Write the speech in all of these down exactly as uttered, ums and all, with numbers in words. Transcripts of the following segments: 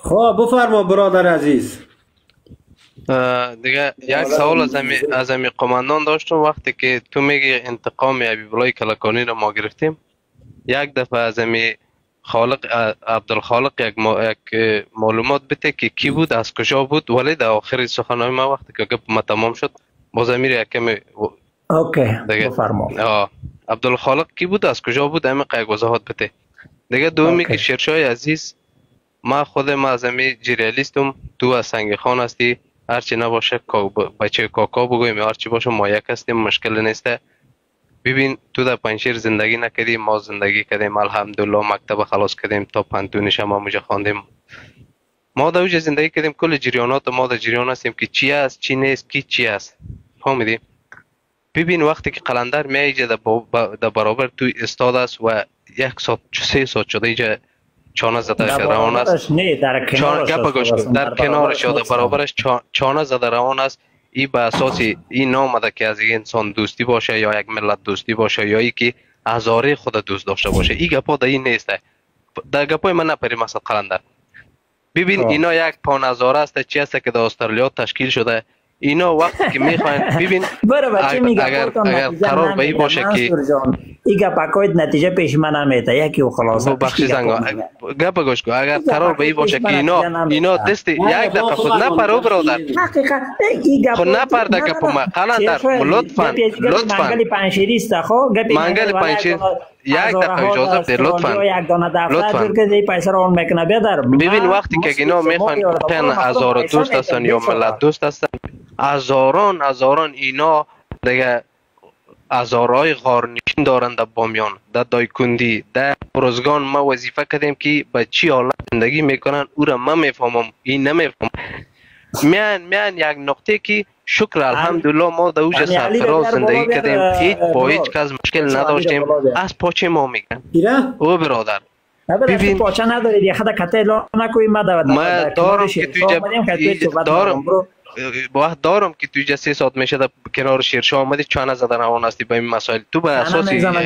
خب بفرما برادر عزیز. دیگه یک سوال از امی از امی قماندان داشتم. وقتی که تو میگی انتقام حبیبالله کلکانی رو ما گرفتیم، یک دفعه از امی خالق عبدالخالق یک, ما یک معلومات بده که کی بود، از کجا بود، ولی در آخر سخنهای ما وقتی که گپ ما تمام شد باز امیر یک کمی اوکی بفرما. عبدالخالق کی بود، از کجا بود، همین یک وضاحت بده. دیگه دومی که شیرشاه عزیز، ما خودم از امی جریالیستم، تو از سنگ خان هستی، هرچی نباشه بچه کاکا بگویم هرچی باشه ما یک هستیم، مشکل نیسته. ببین تو در پنجشیر زندگی نکردیم، ما زندگی کردیم الحمدلله، مکتب خلاص کردیم تا پنتونیش هم اونجا خواندیم، ما در اونجا زندگی کردیم. کل جریانات ما در جریان هستیم که چی است چی نیست کی چی است، فهمیدی؟ ببین وقتی که قلندر میایجه در برابر توی استاد است و یک ساعت سه ساعت شده اینجا چانه زده روان است، در کنارش در کنارش یا در برابرش چانه زده روان است. ای به اساس این نامده که از یک انسان دوستی باشه یا یک ملت دوستی باشه یا ای که هزاره خود دوست داشته باشه، این گپا در این نیسته. در گپای من نپری مثلا قلندر. ببین اینا یک پان هزاره است چی است که در استرالیا تشکیل شده. اینا وقتی که میخواین ببین اگر اگر قرار به این باشه که این گپاکوید نتیجه پیش من نمیده یکی و خلاصه بخشی زنگا گپ گوش کو، اگر قرار به این باشه که اینا اینا دست یک دفعه خود نپرو برادر، خود نپر در گپ ما قلندر لطفا لطفا منگل پنجشیری است. خب منگل پنجشیر یک دقیقه اجازه بده لطفا لطفا پیسه رو اون میکنه بیادر. ببین وقتی که اینا میخوان تن هزار دوست هستن یا ملت دوست هستن، هزاران هزاران اینا دیگه هزارهای غارنشین دارند در بامیان، در دایکندی، در روزگان. ما وظیفه کردیم که به چی حالت زندگی میکنن او را من میفهمم، این نمیفهمم. میان میان یک نقطه که شکر الحمدلله ما در اوج سرفراز زندگی کردیم، هیچ با هیچ کس مشکل نداشتیم. از پاچه ما میگن او برادر ببین پاچه ندارید یه خدا کته لا نکوی ما دارم که تو جب دارم وقت دارم که تو سه ساعت میشه در کنار شیرشاه آمدی چانه زدن روان هستی به این مسائل. تو به اساس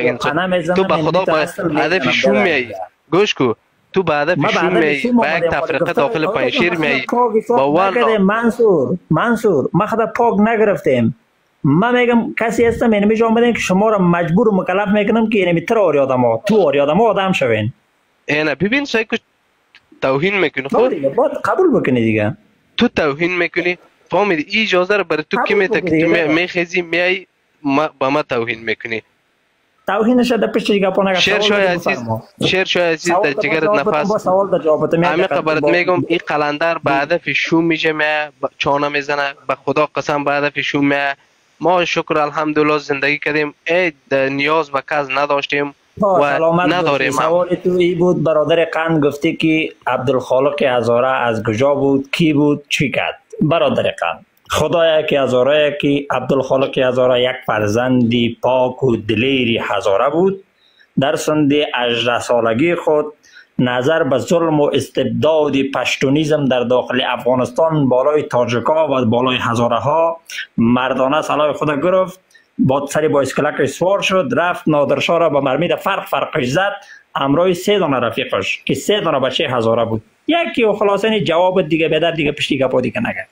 تو به خدا باید هدف شوم میایی گوش کو، تو به هدف شوم میایی با یک تفریقه داخل پنجشیر میایی با وان منصور منصور ما خدا پاک نگرفتیم. ما میگم کسی هستم اینو میجا آمدیم که شما را مجبور و مکلف میکنم که اینو میتر آری آدم ها تو آری آدم ها آدم شوین. اینه ببین سعی که توهین میکنی خود قبول بکنی دیگه، تو توهین میکنی فهمیدی؟ این اجازه رو برای تو کی میده که تو میخیزی میای با ما توهین میکنی؟ توهینش در پیش دیگه پونه شیرشاه عزیز شیرشاه عزیز در جگرت نفس همه خبرت میگم این قلندر به هدف شوم میشه میه چانه میزنه، به خدا قسم به هدف شوم میه. ما شکر الحمدلله زندگی کردیم، ای نیاز به کس نداشتیم و نداریم. سوال تو ای بود برادر قند گفتی که عبدالخالق هزاره از کجا بود، کی بود، چی کرد؟ برادر قند خدایا که هزاره که عبدالخالق هزاره یک فرزندی پاک و دلیری هزاره بود، در سن هجده سالگی خود نظر به ظلم و استبداد پشتونیزم در داخل افغانستان بالای تاجکا و بالای هزاره ها مردانه سلاح خود گرفت، با سری با اسکلک سوار شد، رفت نادرشاه را به مرمید فرق فرقش زد همراه سه دانه رفیقش که سه دانه بچه هزاره بود. یکی و خلاصه جواب دیگه بدر دیگه پشتی گپا دیگه نگه.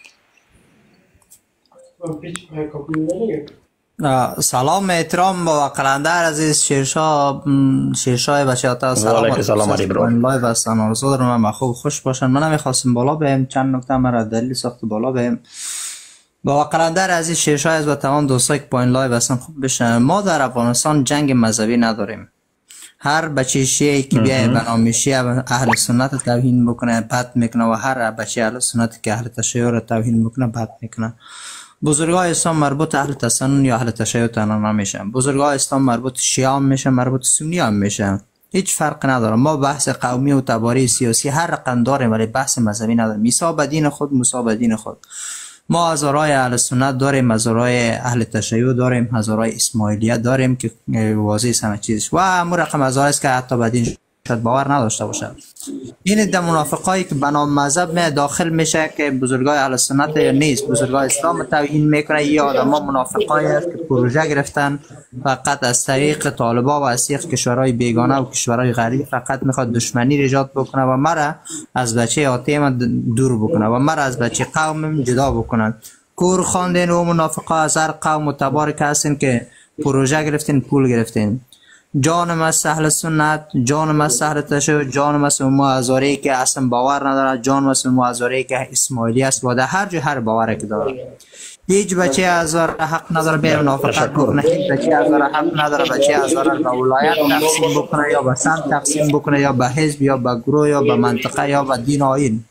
سلام احترام با قلندر عزیز شیرشاه شیرشاه بچه‌ها سلام سلام علیکم لایو هستن. آرزو دارم من خوب خوش باشن. من نمیخواستم بالا بهم چند نکته مرا دلیل ساخت بالا بهم با قلندر عزیز شیرشاه از و تمام دوستایی که پایین لایو هستن خوب بشن. ما در افغانستان جنگ مذهبی نداریم. هر بچه شیعی که بیای به نام شیعه اهل سنت توهین بکنه بد میکنه و هر بچه اهل سنت که اهل تشیع توهین بکنه بد میکنه. بزرگای اسلام مربوط اهل تسنن یا اهل تشیع تنها نمیشن. بزرگای اسلام مربوط شیعه هم میشن، مربوط سنی هم میشن. هیچ فرق نداره. ما بحث قومی و تباری سیاسی هر رقم داریم ولی بحث مذهبی نداریم. عیسی به دین خود، موسی به دین خود. ما هزارای اهل سنت داریم، هزارای اهل تشیع داریم، هزارای اسماعیلیت داریم که واضح همه چیزش و همون رقم هزار است که حتی به دین شاید باور نداشته باشه. این در منافقایی که به نام مذهب می داخل میشه که بزرگای اهل سنت نیست، بزرگای اسلام توهین میکنه. یا آدما منافقایی است که پروژه گرفتن فقط از طریق طالبا و از طریق کشورهای بیگانه و کشورهای غریب فقط میخواد دشمنی ایجاد بکنه و مرا از بچه آتیم دور بکنه و مرا از بچه قوم جدا بکنه. کور خواندین و منافقا از هر قوم متبارک هستین که پروژه گرفتین، پول گرفتین. جانم از اهل سنت، جانم از اهل تشیع، جانم از امام هزاره که اصلا باور نداره، جانم از امام هزاره که اسماعیلی است و در هر جای هر باوری که داره. هیچ بچه هزاره حق نداره به منافقت بکنه، هیچ بچه هزاره حق نداره بچه هزاره به ولایت تقسیم بکنه یا به سمت تقسیم بکنه یا به حزب یا به گروه یا به منطقه یا به دین آیین.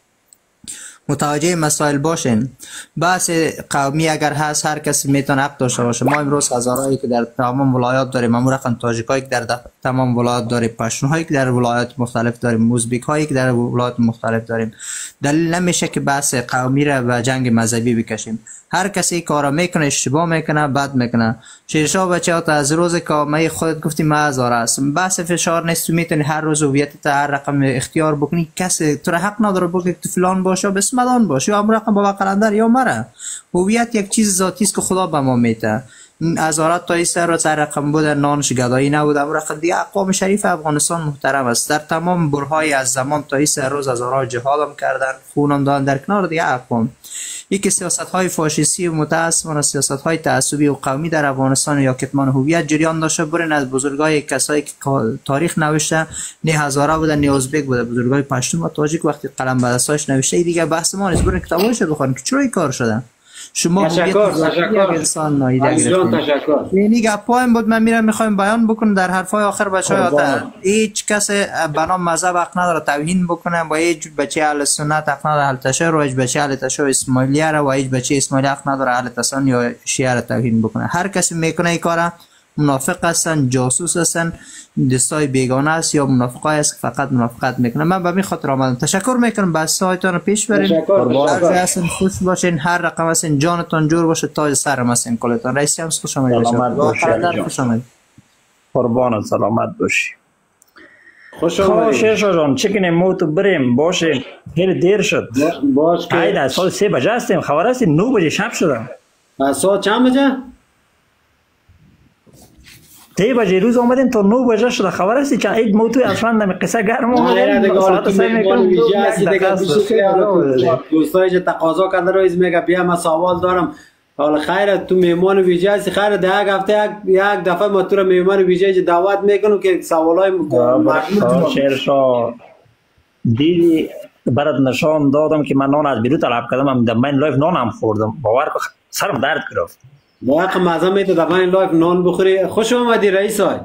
متوجه مسائل باشین. بحث قومی اگر هست هر کسی میتونه حق داشته باشه. ما امروز هزارایی که در تمام ولایات داریم، ما رقم تاجیکایی که در تمام ولایات داریم، پشتونهایی که در ولایات مختلف داریم، ازبک‌هایی که در ولایات مختلف داریم. دلیل نمیشه که بحث قومی را به جنگ مذهبی بکشیم. هر کسی کارا میکنه اشتباه میکنه، بد میکنه. شیرشاه بچه‌ها تا از روز که ما خودت گفتی ما هزار هستم، بحث فشار نیست. تو میتونی هر روز هویتت هر رقم اختیار بکنی، کسی تو را حق نداره بگه تو فلان باشه بسم مدان باشه یا رقم بابا قلندر یا مرا. هویت یک چیز ذاتی است که خدا به ما میده. هزارات تا سر رو سر رقم بود، نانش گدایی نبود. اما رقم دیگه اقوام شریف افغانستان محترم است. در تمام برهای از زمان تا سر روز هزارها جهادم کردن، خونم دادن در کنار دیگه اقوام. یکی سیاست های فاشیستی و متاسفانه سیاست های تعصبی و قومی در افغانستان یا کتمان هویت جریان داشته. برین از بزرگای کسایی که تاریخ نوشته، نه هزاره بوده نه ازبک بوده، بزرگای پشتون و تاجیک وقتی قلم به دستاش نوشته دیگه بحث ما نیست. برین کتاباشو بخونید که چرا این کار شده. شما تشکر تشکر انسان نایده گرفتین. تشکر. یعنی گپایم بود من میرم میخوایم بیان بکنم در حرفای آخر بچه‌ها. هیچ کس به نام مذهب حق نداره توهین بکنه با هیچ بچه اهل سنت حق نداره اهل تشیع رو، هیچ بچه اهل تشیع اسماعیلی رو و هیچ بچه اسماعیلی حق نداره اهل تسان یا شیعه رو توهین بکنه. هر کسی میکنه این کارا منافق هستن، جاسوس هستن، دستای بیگانه است یا منافقای است که فقط منافقت میکنه. من به این خاطر آمدم. تشکر میکنم. بس هایتون رو پیش برین. هر هستن خوش باشین، هر رقم هستین جانتون جور باشه، تاج سرم هستین کلتون. رئیسی هم خوش آمدید. خوش آمدید. قربان سلامت باشی. خوش آمدید. شیرشاه جان چکنیم مو تو بریم باشه. خیلی دیر شد. باش که عید از سال سه بجه هستیم. خبر هستیم نه بجه شب شدم. ساعت چند بجه؟ تی بجه روز آمدیم تا نه بجه شده. خبر هستی چند عید موتوی اصلا نمی قصه گرم آمدیم ساعت سه میکنم ویژه هستی دیگه دوستایی که تقاضا کرده رویز میگه بیا من سوال دارم. حالا خیره تو میمان ویژه هستی، خیره ده یک هفته یک دفعه ما تو رو میمان ویژه دعوت میکنم که سوالای مردم شیرشاه دیدی برات نشان دادم که من نان از بیرون طلب کردم. هم در من لایف نان هم خوردم. باور کن سرم درد گرفت. واقعا مزه میده در من لایف نان بخوری. خوش اومدی رئیس های.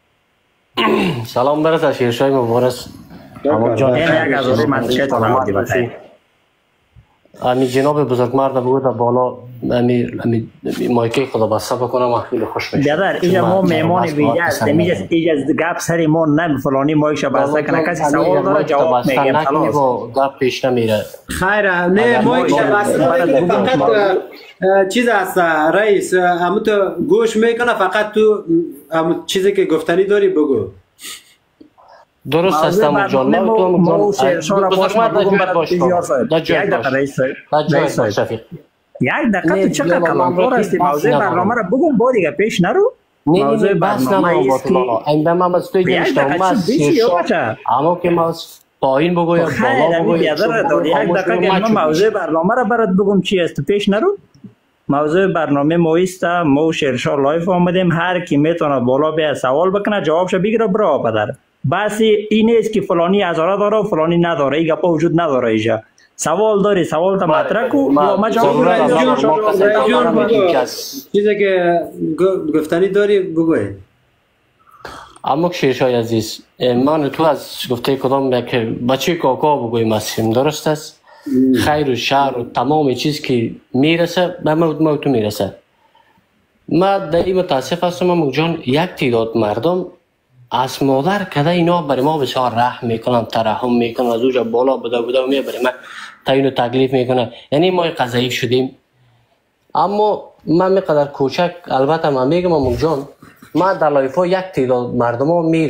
سلام برسه شیرشاه مبارس. اما جان این یک از آره منطقه تا نمادی بخیر. امی جناب بزرگمرد بود بالا امی امی مایکی خدا بسته بکنم و خیلی خوش میشه. بیادر اینجا ما میمان ویژه هستیم. اینجا گپ سری ما نه فلانی مایکش بسته کنه کسی سوال داره جواب میگیم خلاص. گپ پیش نمیره. خیر نه مایکش بسته فقط چیز هست رئیس همون تو گوش میکنه فقط تو همون چیزی که گفتنی داری بگو. درست است امو جان. ما تو امو جان بزرگمرد در جای باش در جای باش در جای باش شفیق. یک دقیقه تو چقدر کلامکار هستی. موضوع برنامه را بگم با دیگه پیش نرو. نه نه بس نمون با تو بالا این به من از توی دنشتم ما اما که ما پایین بگویم بالا بگویم یک دقیقه که من موضوع برنامه را برات بگم چی است پیش نرو. موضوع برنامه ما است. ما شیرشاه لایف آمدیم. هر کی میتونه بالا بیا سوال بکنه جوابش بگیره برا پدر. بس این نیست که فلانی هزاره داره و فلانی نداره. این گپا وجود نداره. اینجا سوال داری سوال تا مطرح کو یا ما جواب بدم. چیزی که گفتنی داری بگوی. اما شیرشاه عزیز من تو از گفته کدام که بچه کاکا بگویم هستیم درست است. خیر و شر و تمام چیز که میرسه به ما تو میرسه. ما در این متاسف هستم امو جان یک تعداد مردم از مادر کده اینا برای ما بسیار رحم میکنن، ترحم میکنن، از اوجا بالا بده بده و میبریم ما تاینو تکلیف میکنن. یعنی ما قضایی شدیم. اما من میقدر کوچک البته من میگم امو جان ما در لایفا یک تعداد مردم ها میرم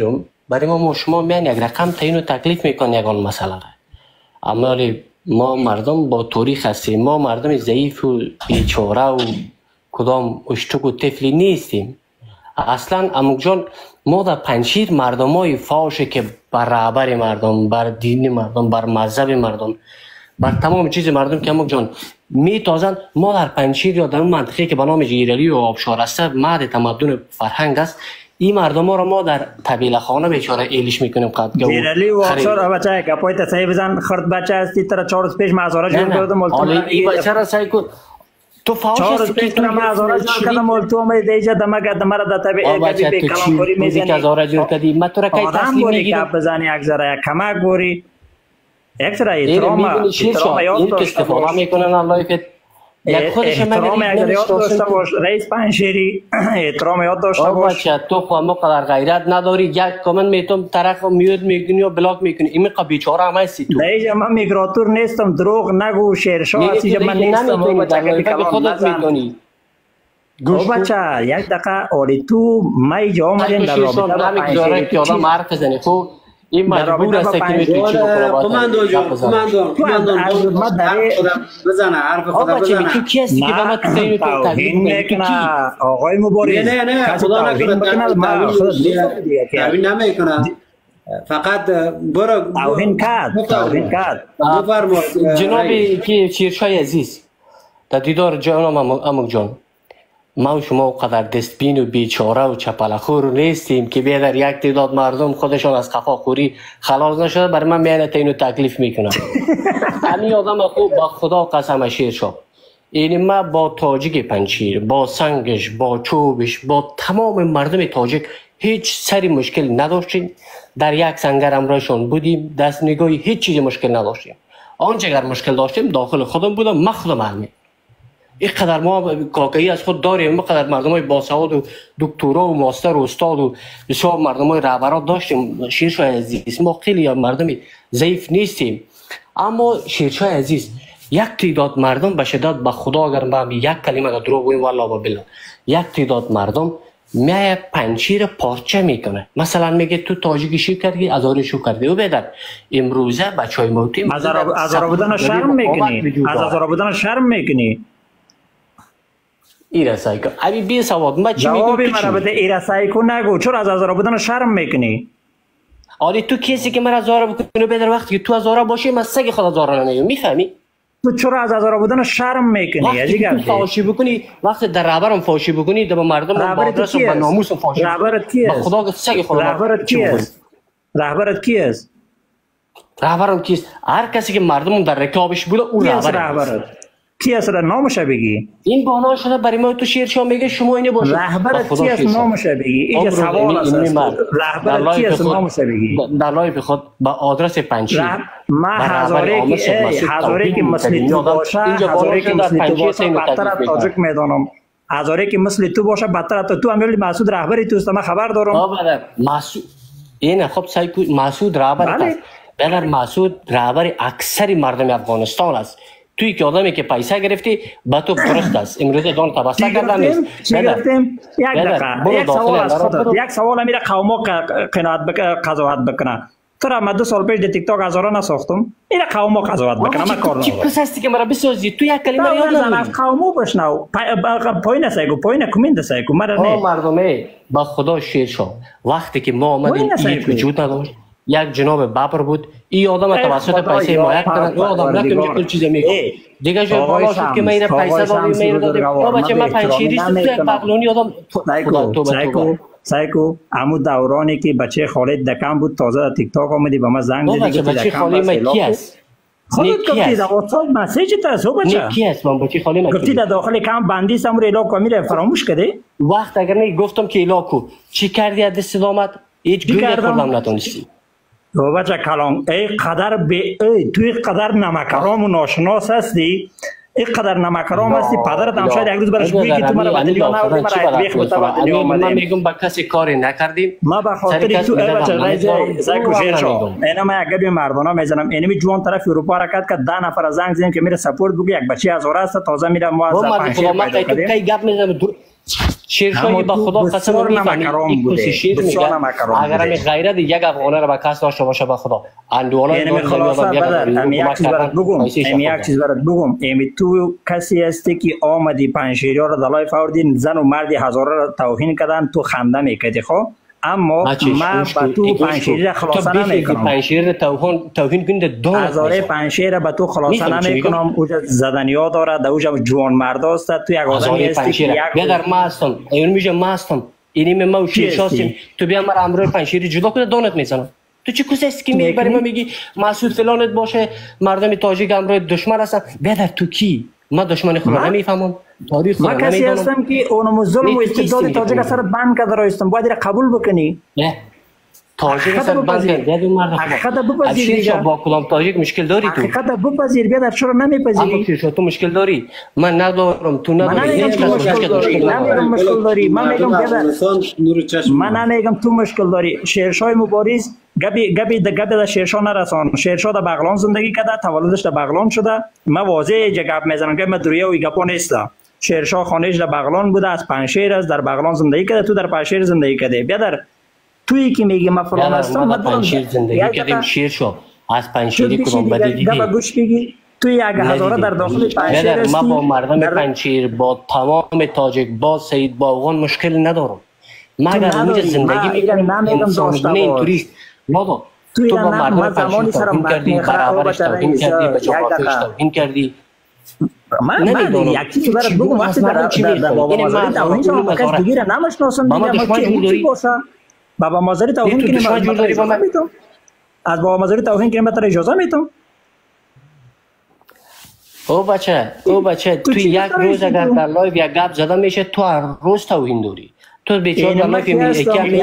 برای ما شما میان یک رقم تعیین و تکلیف میکن یگان مسئله را. اما ما مردم با تاریخ هستیم، ما مردم ضعیف و بیچاره و کدام اشتک و طفلی نیستیم. اصلا اموک جان ما در پنجشیر مردم های فاشه که بر رهبر مردم، بر دین مردم، بر مذهب مردم، بر تمام چیز مردم که اموک جان میتازن. ما در پنجشیر یا در اون منطقه که به نام جیرلی و آبشار است مهد تمدن فرهنگ است، این مردم ها را ما در طبیله خانه بیچاره ایلیش میکنیم. قد جیرلی و آبشار بچه گپای تصحیح بزن، خرد بچه هستی تر چهار روز پیش مازارا جور کردم. حالا این بچه را سعی کن تو فاوش است که تو مازارا جور کردم مول تو می دیجا دمگه دمر د طبیعه بچه تو چی میزنی که زارا جور کردی ما تو را کی تسلیم میگیرم بزنی یک ذره کمک بوری یک ذره احترام احترام یاد داشته باش میکنن الله که یک خودش احترام یاد داشته باش. رئیس پنجشیری احترام یاد داشته باش. بچه تو خودم قدر غیرت نداری، یک کامنت میتونم طرف میود میکنی و بلاک میکنی. این قبل بیچاره هم هستی تو. دیگه من میگراتور نیستم، دروغ نگو، شیرشاه هستی من نیستم. و بچه که خودت میکنی گوش بچه یک دقیقه اولی تو مای جا آمدین در رابطه با پنجشیری که آدم حرف بزنی خب این مجبور است که میتونی چی بکنه. کماندو جان کماندو کماندو بزنه حرف خدا بزنه. تو کی هستی که به ما تزین تو توهین میکنه آقای مبارز؟ نه نه خدا نکنه توهین نمیکنه، فقط برو توهین کرد توهین کرد. جناب که شیرشاه عزیز در دیدار جانم اموک جان، ما و شما قدر دستبین و بیچاره و چپلخور نیستیم که بیادر یک تعداد مردم خودشان از قفاخوری خلاص نشده برای من میانه تینو تکلیف میکنم. همین آدم خوب با خدا قسم شیرشاه، این ما با تاجیک پنجشیر، با سنگش، با چوبش، با تمام مردم تاجیک هیچ سری مشکل نداشتیم. در یک سنگر امرایشان بودیم، دست نگاهی هیچ چیز مشکل نداشتیم. آنچه اگر مشکل داشتیم داخل خودم بودم، من خودم علمی. اینقدر ما کاکایی از خود داریم، اینقدر مردم های باسواد و دکترا و ماستر و استاد و بسیار مردم های رهبران داشتیم. شیرشاه عزیز ما خیلی مردم ضعیف نیستیم، اما شیرشاه عزیز یک تعداد مردم به شدت به خدا اگر ما یک کلمه دروغ بگویم والله و بالله، یک تعداد مردم میای پنجشیر پارچه میکنه. مثلا میگه تو تاجیکی شو کردی، ازاری شو کردی و بدر امروزه بچهای موتی از ازارا بودن شرم میکنی، از ازارا بودن شرم میکنی. ایره سایکو ابی بی سواد ما چی میگم؟ جوابی مرا بده. ایره سایکو نگو، چرا از ازارا بودن شرم میکنی؟ آره تو کسی که مرا زارا بکنه بدر وقتی که تو ازارا باشی من سگ خدا زارا نمیگم، میفهمی؟ تو چرا از ازارا بودن شرم میکنی؟ وقتی تو فاشی بکنی، وقتی در رهبرم فاشی بکنی، در مردم با آدرس و با ناموس فاشی. رهبرت کی است؟ خدا سگ خدا. رهبرت کی است؟ رهبرت کی است؟ رهبرم کیست؟ هر کسی که مردم در رکابش بوده اون رهبرت. کی است؟ نامش بگی. این بالا شده برای ما تو شیرشاه میگه شما اینو باشه. رهبرت کی است؟ نامش بگی. این سوال است. رهبرت کی است؟ نامش بگی. در لایو خود با آدرس پنجشیر. ما هزاره که هزاره که مثل تو باشه، هزاره که مثل تو باشه بدتر از تاجیک میدانم. هزاره که مثل تو باشه بدتر از تو. امیرعلی مسعود رهبری تو است، من خبر دارم. آبادر مسعود این خب سایکو مسعود رهبر است. بلر مسعود رهبر اکثر مردم افغانستان است. توی که آدمی که پیسه گرفتی با تو درست است. امروز دان تبسته کردن نیست. چی گرفتیم؟ یک دقیقه یک سوال از خودت، یک سوال میره قوما قناعت قضاوت بکنه. تو را من دو سال پیش در تیک تاک هزارا نساختم، این قوما قضاوت بکنه. من کار ندارم. چی پس هستی که مرا بسازی؟ تو یک کلمه یاد نمیدونم از قوما بشنو. پایین سایگو پایین کمیند سایگو مرا نه. مردمه با خدا شیرشاه وقتی که ما آمدیم این وجود نداشت. یک جناب ببر بود، این آدم توسط پیسه حمایت کردن، این آدم نکنه کل چیز میگه دیگه جو بالا شد که میره پیسه دادی میره دادی. با بچه من پنجشیری تو یک بغلونی آدم خدا تو سایکو سایکو عمو دورانی که بچه خالد دکم بود تازه در تیک تاک آمدی با ما زنگ زدی که بچه خالی ما کی است؟ خودت گفتی در واتساپ مسیج تا صبح بچه کی است؟ من بچه خالی ما گفتی در داخل کام بندی سمور الاک کامل فراموش کردی؟ وقت اگر نه گفتم که الاکو چی کردی از دست دامت؟ هیچ گویی خوردم نتونستی. تو بچه کلان ای قدر به ای توی قدر نمکرام و ناشناس هستی، ای قدر نمکرام هستی پدرت هم شاید یک روز برش بگی که تو مرا بدلیان نبودی مرا بیخ بتا بدلیان آمدیم. من میگم با کسی کاری نکردیم. ما به خاطر تو ای بچه رایزه زیکو شیر شو اینا ما یک گبی مردانه میزنم اینمی جوان طرف اروپا حرکت کرد ده نفر زنگ زدیم که میره سپورت بگو یک بچه از اورست تازه میره ما از پنجشیر پیدا کردیم. شیرشاهی به خدا قسم میفهمی یک پوسی شیر میگه اگر همی غیرت یک افغانه را به کس داشته باشه به خدا اندوالا یعنی خلاصه بدر امی یک چیز برات بگم امی یک چیز برات بگم امی تو کسی هستی که آمدی پنجشیری را در لایف آوردین زن و مردی هزاره را توهین کردن تو خنده میکردی خب اما من با تو پنجشیری را خلاصه نمیکنم پنجشیری توهین توهین کنده دون هزاره پنجشیری را به تو خلاصه نمیکنم اوجا زدنیا داره در اوجا جوان مرد است تو یک آدمی هستی که یک بیادر ما هستم ایون میگه ما هستم اینی ما و شیرشاستیم تو بیا مرا امروی پنجشیری جدا کنه دانت میزنم تو چه کسی است که میبری ما میگی مسعود فلانت باشه مردم تاجیک امروی دشمن هستن بیادر تو کی ما دشمن خود نمیفهمم تاریخ ما کسی هستم که اونم ظلم و استبداد تاجیک سر بند کرده رایستم باید قبول بکنی نه تاجیک سر بند کرد یاد مرد حقیقت بپذیر دیگه با کدام تاجیک مشکل داری تو حقیقت بپذیر بیادر چرا نمیپذیری تو مشکل داری من ندارم تو نداری من نمیگم مشکل داری من مشکل داری من میگم بیادر من نمیگم تو مشکل داری شیرشاه مبارز گبی گبی د گبی د شیرشاه نرسان شیرشاه در بغلان زندگی کرده تولدش در بغلان شده من واضح گپ میزنم که من دریه و گپا نیست شیرشاه خانهش در بغلان بوده از پنجشیر از در بغلان زندگی کرده تو در پنجشیر زندگی کرده بیادر تویی که میگی من فلان هستم ما در پنجشیر زندگی کردیم شیرشاه از پنجشیری کدام بدی دیدی گپ گوش بگی توی یک هزاره در داخل پنجشیر هستی ما با مردم پنجشیر با تمام تاجیک با سید باغان مشکل ندارم ما در اونجا زندگی میکنم انسان اینطوری مادا تو با مردم پنجشیر توهین کردی برابرش توهین کردی به جغرافیش توهین کردی من من یک چیزی برات بگم وقتی در بابا مازاری توهین شما کس دیگه را نمیشناسم دیگه ما چی باشه بابا مازاری توهین کنیم از بابا مازاری توهین کنیم بهتر اجازه میتونم او بچه او بچه تو یک روز اگر در لایو یک گپ زده میشه تو هر روز توهین داری تو بیچاره در لایو می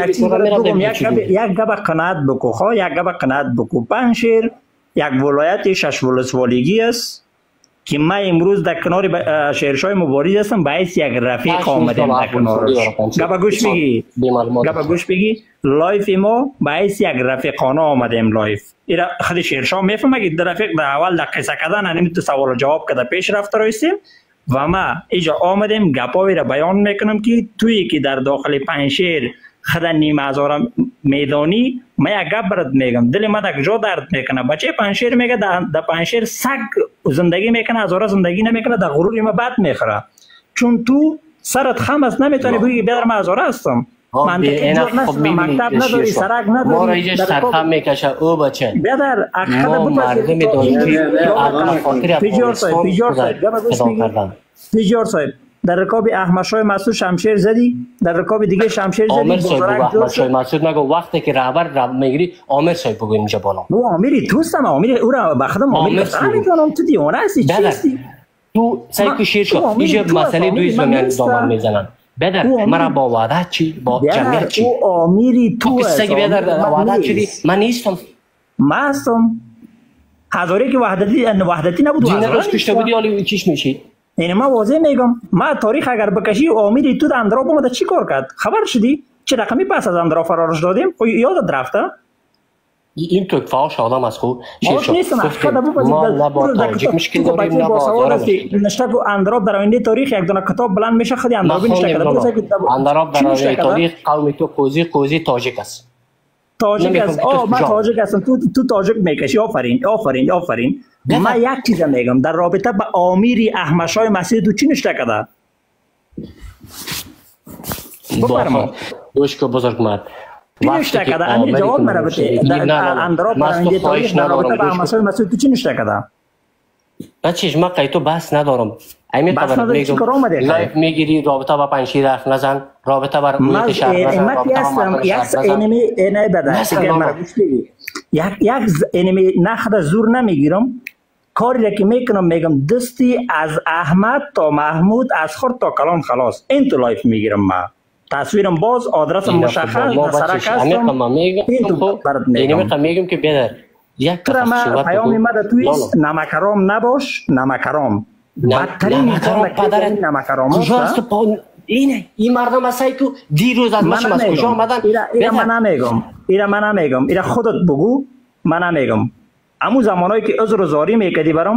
یک گپ قناعت بکو خو یک گپ قناعت بکو پنجشیر یک ولایت شش ولسوالیگی است که من امروز در کنار شیرشاه مبارز هستم باعث یک رفیق آمدیم در کنارش گپ گوش بگی گپ گوش بگی لایف ما باعث یک رفیقانه آمدیم لایف ایرا خود شیرشاه میفهمه که در رفیق در اول در قصه کردن همین تو سوال و جواب که در پیش رفته رایستیم و ما اینجا آمدیم گپاوی را بیان میکنم که توی که در داخل پنجشیر خدا نیم هزار میدانی من یک گپ برات میگم دل ما در کجا درد میکنه بچه پنجشیر میگه در پنجشیر سگ زندگی میکنه هزار زندگی نمیکنه در غرور ما بد میخوره چون تو سرت خم است نمیتونی بگی بیادر من هزار هستم منطقی جور نست مکتب نداری سرک نداری ما را اینجا سرخم میکشه او بچه بیادر ما مردم داری پیجار صاحب پیجار صاحب پیجار صاحب در رکاب احمد شاه مسعود شمشیر زدی در رکاب دیگه شمشیر زدی عامر صاحب احمد شاه مسعود نگو وقتی که رهبر را میگیری عامر صاحب بگو اینجا بالا او عامری تو هستم عامری او را بخدم عامر نمیتونم تو دیوانه هستی چی هستی تو سایکو شیر شو اینجا مسئله دوی زمین دامن میزنن بدر مرا با وعده چی با جمعیت چی او عامری تو هستی که بدر وعده چی من نیستم من هستم هزاره که وحدتی وحدتی نبود جنر روز کشته بودی حالی چیش میشید این ما واضح میگم ما تاریخ اگر بکشی عامری تو اندرا بوده چی کار کرد خبر شدی چه رقمی پس از اندرا فرارش دادیم خب یادت رفته این تو فاش آدم از خوب شیرشو ما نه با تاجیک مشکل داریم نه با آزار نشته که اندراب در آینده تاریخ یک دونه کتاب بلند میشه خودی اندرابی نشته کرده اندراب در آینده تاریخ قوم تو کوزی کوزی تاجیک است تاجیک است آه من تاجیک هستم تو تو تاجیک میکشی آفرین آفرین آفرین من یک چیز میگم در رابطه با آمیری احمد شاه مسعود تو چی نشته کرده بفرما دوش که بزرگ مرد نشته کرده امیر جواب مرا بده اندراب در آینده تاریخ در رابطه با احمد شاه مسعود تو چی نشته کرده بچه‌ش من قیتو بحث ندارم امیر خبر میگم لایف میگیری رابطه با پنجشیر حرف نزن رابطه با محیط شهر نزن رابطه با مردم شهر نزن اینمی اینای بده که مرا گوش بگی یک یک اینمی نخد زور نمیگیرم کاری را که میکنم میگم دستی از احمد تا محمود از خرد تا کلان خلاص این تو لایف میگیرم ما تصویرم باز آدرس مشخص سرک هستم این تو برات میگم میگم که بدر یک ترما پیام ما تویست نمکرام نباش نمکرام بدترین نمکرام پدر نمکرام کجاست اینه این مردم هستن که دیروز از ماشم از کجا آمدن ایره من نمیگم ایره من نمیگم ایره خودت بگو من نمیگم امو زمانایی که عذر و زاری میکردی برام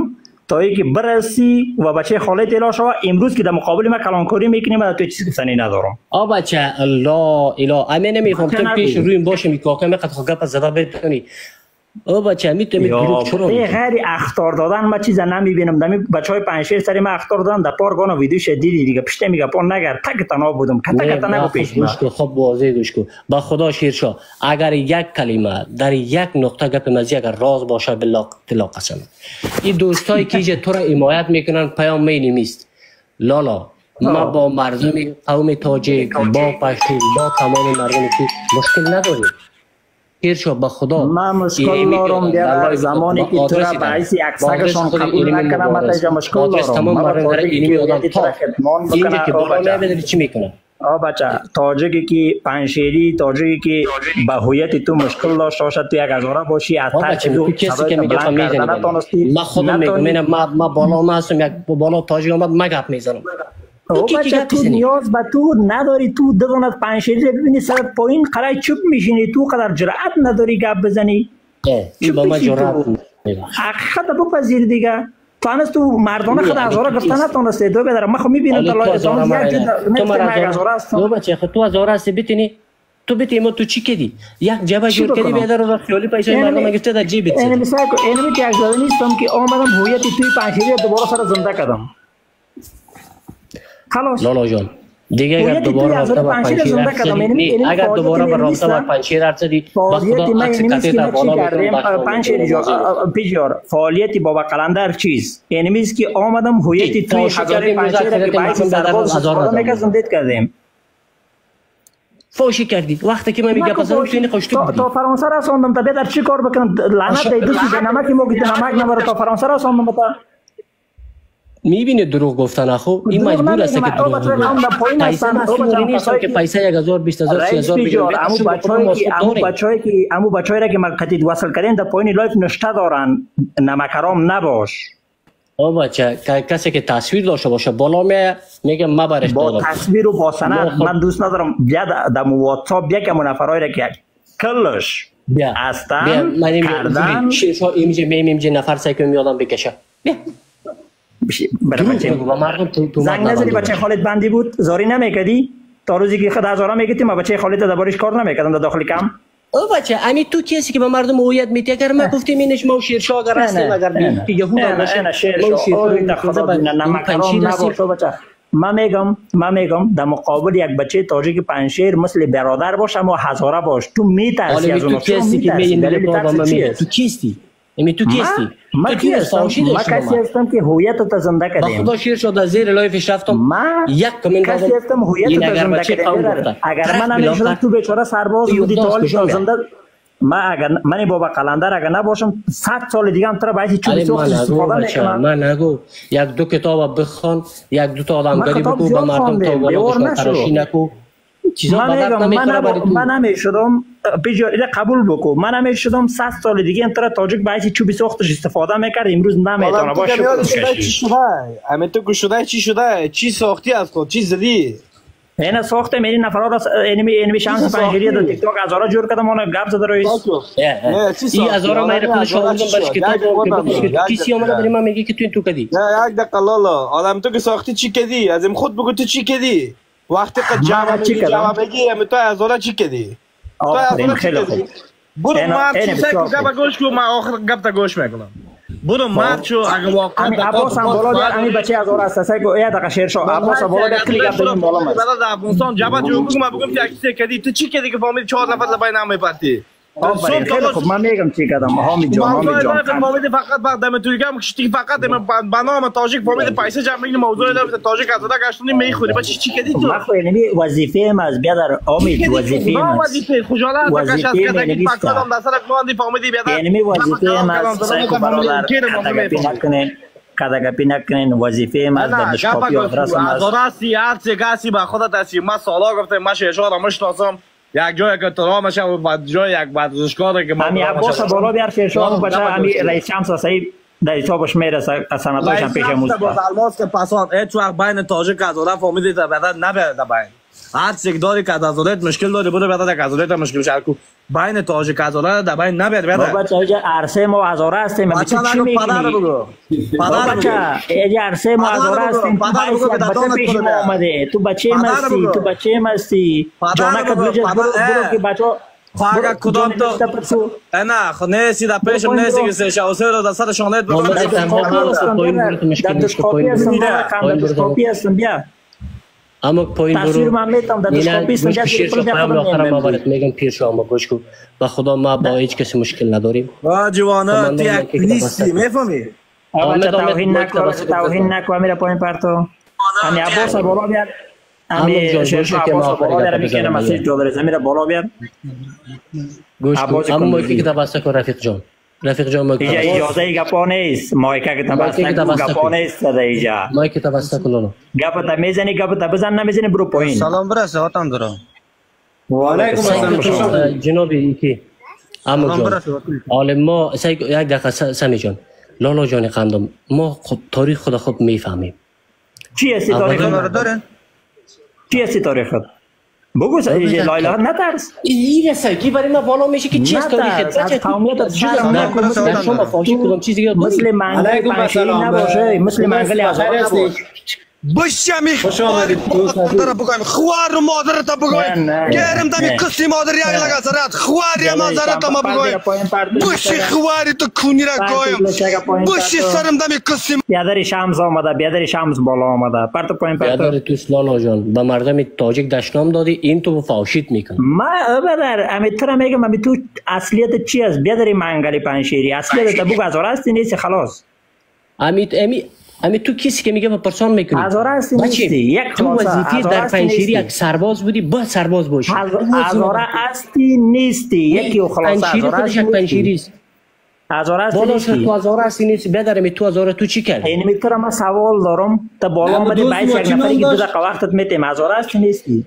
تا اینکه برسی و بچه خالت اله شو. امروز که در مقابل ما کلانکاری میکنیم و تو چیزی گفتنی ندارم. آ بچه الله اله امین نمیفهم تو پیش روی باشه میکاکه میخواد خود گپ زده بتونی. او بچه میتونی گروه چرا این غیر اخطار دادن ما چیزا نمیبینم. دمی بچهای پنجشیر سری ما اخطار دادن در پارگانا ویدیو شدیدی دیگه پشت میگه پون نگر تک تنها بودم کتا کتا نگو پیش ما. خب واضح گوش کن. با خدا شیرشاه اگر یک کلمه در یک نقطه گپ مزی اگر راز باشه بالله طلا قسم. این دوستایی که تو را حمایت میکنن پیام مینیمیست. لالا ما با مردم قوم تاجیک با پشتون با تمام مردم که مشکل نداریم. شیرشاه با خدا ما مشکل دارم در زمانی که تو را باعث اکسگشان قبول نکنم ما تیجا مشکل دارم. تمام مردم در اینمی آدم تا اینجا که بالا نمیدونی چی میکنن. آه بچه تاجیکی که پنجشیری تاجیکی که به هویت تو مشکل داشته باشد تو یک هزاره باشی بچه تو کسی که میگه تو میزنی من خودم میگم ما بالا ما هستم یک بالا تاجیک آمد ما گپ میزنم. او بچه تو نیاز به تو نداری تو دونت پنجشیری ببینی سرت پایین قرای چوب میشینی تو قدر جرأت نداری گپ بزنی. چوب با ما جرأت حقیقت بپذیر دیگه. تو هنوز تو مردانه خود هزاره گفتن نتونستی دو بدارم من خب میبینم تا لایه زمان یک جد نفت من هزاره هستم. دو بچه خود تو هزاره هستی بتینی تو بتینی تو چی کدی؟ یک جبه جور کدی بیادر رو خیالی پیسای مردم گفته در جیبت زد. اینه مثلا اینه می تیاک زده نیستم که آمدم هویت توی پنجشیری دوباره سر زنده کردم. خلاص لالا جان دیگه اگر دوباره رابطه با پنجشیر ارزدی اگر دوباره با رابطه با پنجشیر ارزدی بس خدا عکس کتی در بالا میکنم پنجشیر پیجار فعالیتی بابا قلندر چیز یعنی میز که آمدم هویتی توی هزاره پنجشیر که باعث سرباز استفاده میکرد زندید کردیم فوشی کردی وقتی که من میگم پسرم توی خوشتو بودی تا فرانسه رساندم تا بیادر چی کار بکنم لعنت دی دوستی به نمکی موگی نمک نبره تا فرانسه رساندم تا میبینی دروغ گفتن اخو این مجبور است که دروغ بگه پیسه مسئولی نیستم که پیسه یک هزار بیست هزار سی هزار بگیرم امو بچه‌ای که امو بچه‌ای را که مقطعی وصل کردن در پایین لایف نشته دارن نمکرام نباش او بچه کسی که تصویر داشته باشه بالا می میگه ما برش دادم با تصویر و با سند من دوست ندارم بیا در واتساپ بیا که نفرایی را که کلش هستن کردن شیشا ایمیج میم ایمیج نفر سعی کنم یادم بکشه بیا برای بچه زنگ نزدی بچه خالد بندی بود زاری نمیکردی تا روزی که خود هزاره میگیتی ما بچه خالد دربارش کار نمیکردم در داخل کم او بچه امی تو کسی که به مردم هویت میتی اگر ما گفتیم اینش ما شیرشاه اگر هستیم اگر بیم که یهود هم باشه ما شیرشاه ما میگم ما میگم در مقابل یک بچه تاجیک پنجشیر مثل برادر باشه اما هزاره باش تو میترسی از اون کسی که میگه تو کیستی امی تو کیستی ما کی هستم ما کسی هستم که هویت تا زنده کردیم خدا شیر شد از زیر لایفش رفتم یک کامنت کسی هستم هویت تا زنده کردیم اگر من نمیشدم تو بیچاره سرباز بودی تا حالش زنده ما اگر من بابا قلندر اگر نباشم صد سال دیگه هم تو باید چوب سوخت استفاده میکنم من نگو یک دو کتاب بخوان یک دو تا آدمگری بگو به مردم تا بالا دشمن تراشی نکو من نمیشدم بیجار ایده قبول بکو من نمیشدم صد سال دیگه انتر تاجیک باعث چوبی ساختش استفاده میکرد امروز نمیتونه باشه چی شده همه تو شده چی شده چی ساختی از خود چی زدی اینا ساخته میری نفرات انمی انمی شانس پنجشیری دو تیک تاک هزارا جور کردم اون گپ زده رویش این هزارا من خودش آوردم برش کتاب کسی اومده برای من میگه که تو این تو کدی نه یک دقیقه لالا آدم تو که ساختی چی کدی از خود بگو تو چی کدی وقتی که جواب میگی جواب میگی هم تو هزارا چی کدی تو هزارا چی کدی برو مرد چیزی که گپ گوش کو ما آخر گپ تا گوش میکنم برو مرد شو اگه واقعا امی عباس هم بالا بیار امی بچه هزار است سعی کو یه دقیقه شیر شو عباس هم بالا بیار کلی گپ داریم بالا مست بعد از افغانستان جواب جو بگم من بگم که چیزی کدی تو چی کدی که فهمیدی چهار نفر لبای نام میپرتی آفرین خیلی خوب من میگم چی کردم حامد جان حامد جان فهمیدی فقط بعد دم توی گم کشتی فقط به نام تاجیک فهمیدی پیسه جمع میگی موضوع داره تاجیک از داده گشتونی میخوری بچه چی کدی تو من خو یعنی وظیفه ما از بیادر حامد وظیفه ما وظیفه خجالت بکش از کدی فقط هم دست رکواندی فهمیدی بیادر یعنی وظیفه ما سعی کو برادر نکنین کدا گپی نکنین وظیفه ما در دشکاپی آدرس ما هزاراسی هرچی گاسی با خودت هستی ما سالا گفتم من شهشار مشناسم یک جای که ترا میشه و بعد جای یک ورزشکاره که من عباس بالا بیار شهشار بچه امی رئیس شمس صاحب در حسابش میرسه سنداش هم پیش موست با الماس که پسان هیچ وقت بین تاجیک هزاره فهمیدی تا بعد نبرد بین هر چیز داری که از ولایت مشکل داری برو بعد از ولایت مشکل شهر کو بین تاجیک هزاره در بین نبر بعد بابا چه عرصه ما هزاره هستیم بچه چی میگی پدر بگو بابا چه اینجا عرصه ما هزاره هستیم تو پیش ما آمده تو بچه مستی تو بچه مستی جانا که برو برو که بچه خواهر کدام تو نه خود نیستی در پیشم نیستی که سه شاوسه رو در سر شانت بگم در دشکاپی هستم در دشکاپی هستم بیا اما پایین برو تصویر من میتونم در دشکاپی هستم بیا شیر شو پیام آخرم بابارت میگم پیر شو اما گوش کن با خدا ما با هیچ کسی مشکل نداریم با جوانا تو یک نیستی میفهمی بچه توهین نکو توهین نکو امیر پایین پرتو امی عباس بالا بیار امی شیرشو عباس بالا بیار امی کنه مسیج دادره زمیر بالا بیار گوش کن اما مایکی که تبسته کن رفیق جان رفیق جان مایکی اینجا اجازه ای گپا نیست مایکی که تبسته کن گپا نیست در اینجا مایکی تبسته کن لولو گپا تا میزنی گپا تا بزن نمیزنی برو پایین سلام برسه هاتم درو و علیکم السلام جنابی ایکی اما جان حال ما یک دقیقه سمی جان لالا جان قندم ما تاریخ خود خود میفهمیم چی هستی تاریخ خود؟ چی هستی تاریخ خود؟ بگو لایلا نترس این رسه کی برای ما بالا میشه که چی است تاریخت از قومیت جزم نکن در شما فاشی کدام چیزی یاد مثل منگل پنشیری نباشه مثل منگل ازاره نباشه بشمی خوش آمدید مادر بگویم خوار و مادر تا بگویم گرم دمی کسی مادری اگه لگا زرد خواری اما زرد تا ما بگویم بشی خواری تو کونی را گویم بشی سرم دمی کسی بیادری شمس آمده بیادری شمس بالا آمده پرتو پایین پرتو بیادری تو لالا جان به مردم تاجیک دشنام دادی این تو فاشیت میکن ما برادر امی تو را میگم امی تو اصلیت چی است بیادری منگل پنشیری اصلیت تا بگو ازاره هستی نیستی خلاص امی امی امی تو کسی که میگه با پرسان میکنی هزاره هستی نیستی یک تو وظیفه در پنشیری یک سرباز بودی با سرباز باشی هزاره هستی نیستی یکی و خلاص پنشیری خودش یک پنشیری است هزاره هستی نیستی تو هزاره هستی نیستی بیادر تو هزاره تو چی کردی این میتونم من سوال دارم تا بالا آمدی باید یک نفری که دو دقیقه وقتت میتیم هزاره هستی نیستی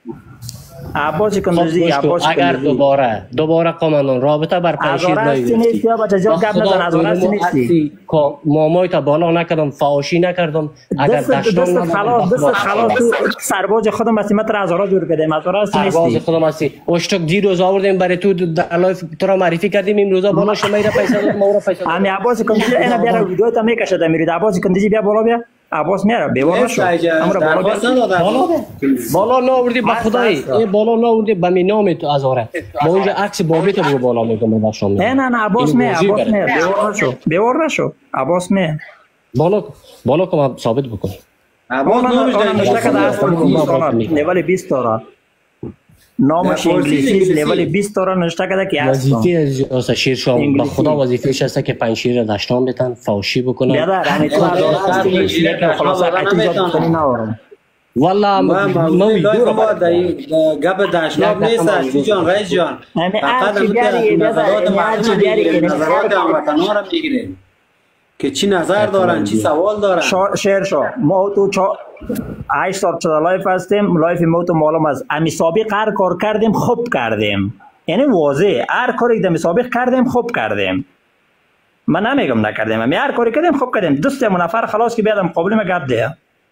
عباسی کندوزی عباسی اگر دوباره دوباره قماندان رابطه بر پنشیر نیستی یا بچه جا گپ نزن هزاره هستی نیستی مامای تا بالا نکردم فحاشی نکردم اگر دشتم دست خلاص دست خلاص تو سرباز خودم هستی متر هزاره جور کردیم هزاره هستی نیستی سرباز خودم هستی اشتک دیروز آوردیم برای تو در لایف تو را معرفی کردیم امروز بالا شما ایرا پیسه داد ما را پیسه داد امی عباسی کندوزی اینا بیا ویدیو تا میکشد میرید عباسی کندوزی بیا بالا بیا عباس میاره بیوار شو امر بالا بالا ناوردی به خدای این بالا ناوردی به می نام تو ازاره با اونجا عکس بابیت رو بالا میگم در شام نه نه نه عباس می عباس می بیوار شو بیوار شو عباس می بالا بالا کم ثابت بکن عباس نمیشه که هستم لیول بیست داره نامش انگلیسی لیول بیست داره نشته کرده که هستم وظیفه از شیر شام به خدا وظیفه‌اش هست که پنشیر را دشنام بتن فحاشی بکنن بیادر همین تو هستی نیست یک خلاص اعتیاد کنی نورم والله موضوع دور ما گپ دشنام نیست چی جان رئیس جان فقط هم که نظرات مردم میگیریم نظرات هموطنان را میگیریم که چی نظر دارن چی سوال دارن شیر شو ما تو هشت سال شده لایف هستیم لایف ما تو معلوم است امی سابق هر کار کردیم خوب کردیم یعنی واضح هر کاری که سابق کردیم خوب کردیم من نمیگم نکردیم امی هر کاری کردیم خوب کردیم دوستم نفر خلاص که بیادم مقابل ما گپ ده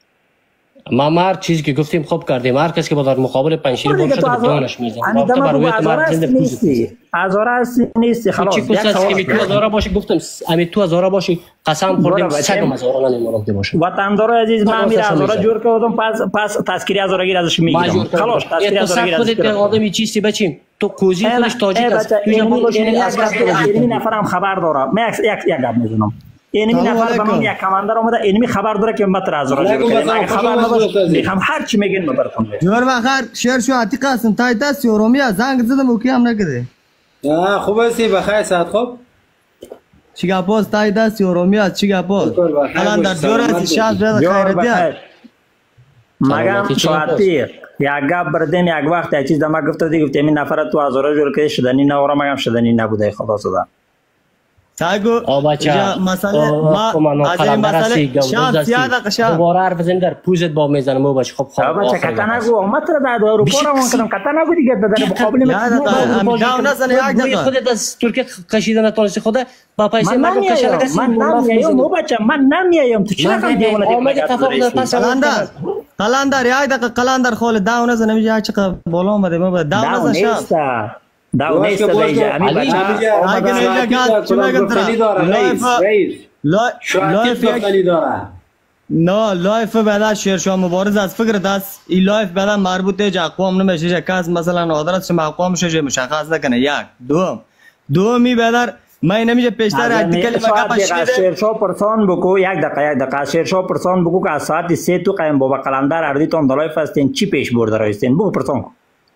ما هر چیزی که گفتیم خوب کردیم هر کس که با در مقابل پنشیر باشه به دانش میزنه وقت بر روی مرد زنده نیستی هزاره هستی نیستی خلاص چی کوساس که تو هزاره باشه گفتم امی تو هزاره باشه قسم خوردیم سگم هزاره نمیمونم باشه وطندار عزیز من میره هزاره جور کردم پس پس تذکری هزاره گیر ازش میگیرم خلاص تذکری هزاره گیر ازش خودت آدمی چیستی بچیم تو کوزی خودش تاجیک است تو جا بالا شدی از این نفرم خبر داره من یک یک گپ میزنم اینمی نفر به من یک کماندار اومده اینمی خبر داره که متر از راه اگه خبر نداشت میخوام هر چی میگین من براتون میگم جوار بخیر شیر شو عتیق هستم تای دست اورومیا زنگ زدم او کی هم نکرده آ خوب هستی بخیر ساعت خوب چی گپاس تای دست اورومیا چی گپاس الان در جور هستی شاز بیاد خیرت مگم ساعتی یک گپ بردیم یک وقت یک چیز دما گفت دی گفت این نفر تو از راه جور که شدنی نه اورا مگم شدنی نبوده خدا صدا ساگو آباچا مسئله ما از این مسئله شام زیاده قشا دوباره حرف زنی در پوزت با میزنم مو باش خب خب آباچا کتا نگو اومد در داد اروپا را اون کدام کتا نگو دیگه در مقابل من جاو نزنه یک دقیقه خودت از ترکیه کشیدن نتونستی خود با پیسه من مگو کشیدن من نمیام مو بچا من نمیام تو چرا کم دیوونه آمدی تفاهم پس الانده قلندر یک دقیقه قلندر خاله داو نزن نمیشه چقدر بالا اومده ما داو نزن شب داو نیست بیجا امی بچه اگه نیجا گاد چی بگم ترا لایف گفتنی داره نه لایف بعد شیرشاه مبارز از فکر دست این لایف بعد مربوط به اقوام نمیشه کس مثلا آدرس شما اقوام شه مشخص نکنه یک دوم دومی بعد من نمیشه پیشتر ارتیکل مگه بشه شیرشاه پرسان بگو یک دقیقه یک دقیقه شیرشاه پرسان بگو که از ساعت سه تو قایم بابا قلندر اردیتون دلایف هستین چی پیش برده رایستین بگو پرسان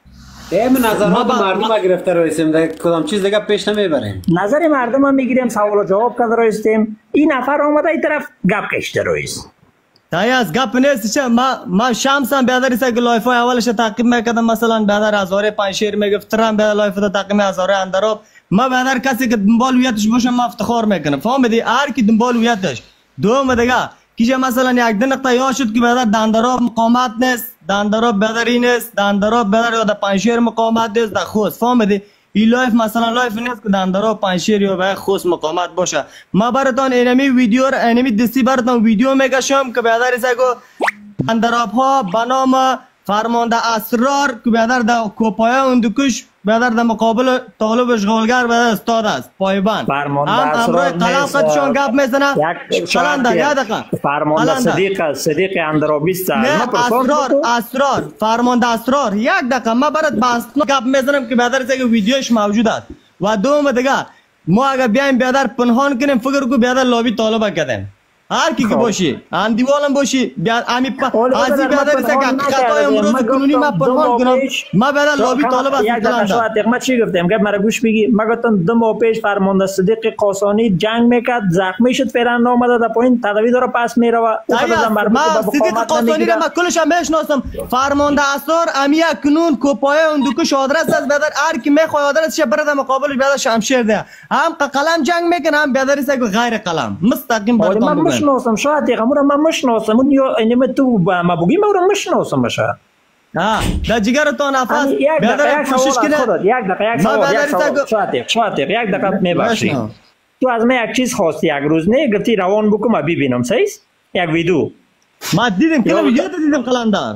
ایم نظرات مردم گرفته رایستیم دیگه کدام چیز دیگه پیش نمیبریم نظر مردم هم میگیریم سوال و جواب کرده رایستیم این نفر آمده این طرف گپ کشته رایست تایی از گپ نیست چه ما ما شامسان بیادر ایسا که لایف های اولش تعقیب میکردم مثلا بیادر هزاره پنجشیر میگفترم بیادر لایف تا تعقیب هزاره اندراب ما بیادر کسی که دنبال ویتش باشم ما افتخار میکنم فهمیدی هر کی دنبال ویتش دوم دیگه کیش مثلا یک دو نقطه یا شد که بیادر داندراب مقامات نیست داندراب بیادری نیست داندراب بیادر یا در پنجشیر مقامات نیست در خوست فهمیدی این لایف مثلا لایف نیست که داندراب پنجشیر یا به خوست مقامات باشه ما براتون اینمی ویدیو اینمی دستی براتون ویدیو میکشم که بیادر ایسا که داندراب ها بنام فرمانده اسرار که بیادر در کوپای اندکش بیادر در مقابل طالب اشغالگر بیادر استاد است پایبند فرمانده هم امروی قلم قدشون گپ میزنه قلندر یک دقیقه فرمانده صدیق صدیق اندرابیست نه اسرار اسرار فرمانده اسرار یک دقیقه ما برات باز گپ میزنم که بیادر ایسا که ویدیوش موجود است و دوم دیگه ما اگر بیایم بیادر پنهان کنیم فکر کو بیادر لابی طالب کردیم هر کی که باشی ان دیوالم باشی بیاد امی ازی بیادر ایسا که حقیقتای امروز کنونی ما پنهان کنم ما بیادر لابی طالب است یک دقیقه شاید ما چی گفتم گفت مرا گوش بگی ما گفتم دو ماه پیش فرمانده صدیق قاسانی جنگ میکرد زخمی شد فعلا آمده در پایین تداوی داره پس میره و ما صدیق قاسانی را ما کلش هم میشناسم فرمانده اسرار امی کنون کوپای اندوکش آدرس است بیادر هر کی میخواد آدرسش بره مقابل بیادر شمشیر ده هم قلم جنگ میکنه هم بیادر ایسا که غیر قلم مستقیم براتون مشناسم شاید دیگه مورا من مشناسم اون یا اینم تو ما بگیم مورا مشناسم باشه ها در جگرتون نفس بیادر کوشش کنه یک دقیقه یک سوال یک سوال شاید شاید یک دقیقه میبخشی تو از من یک چیز خواستی یک روز نه گفتی روان بکن ما ببینم صحیح یک ویدیو ما دیدیم که ویدیو دیدیم قلندر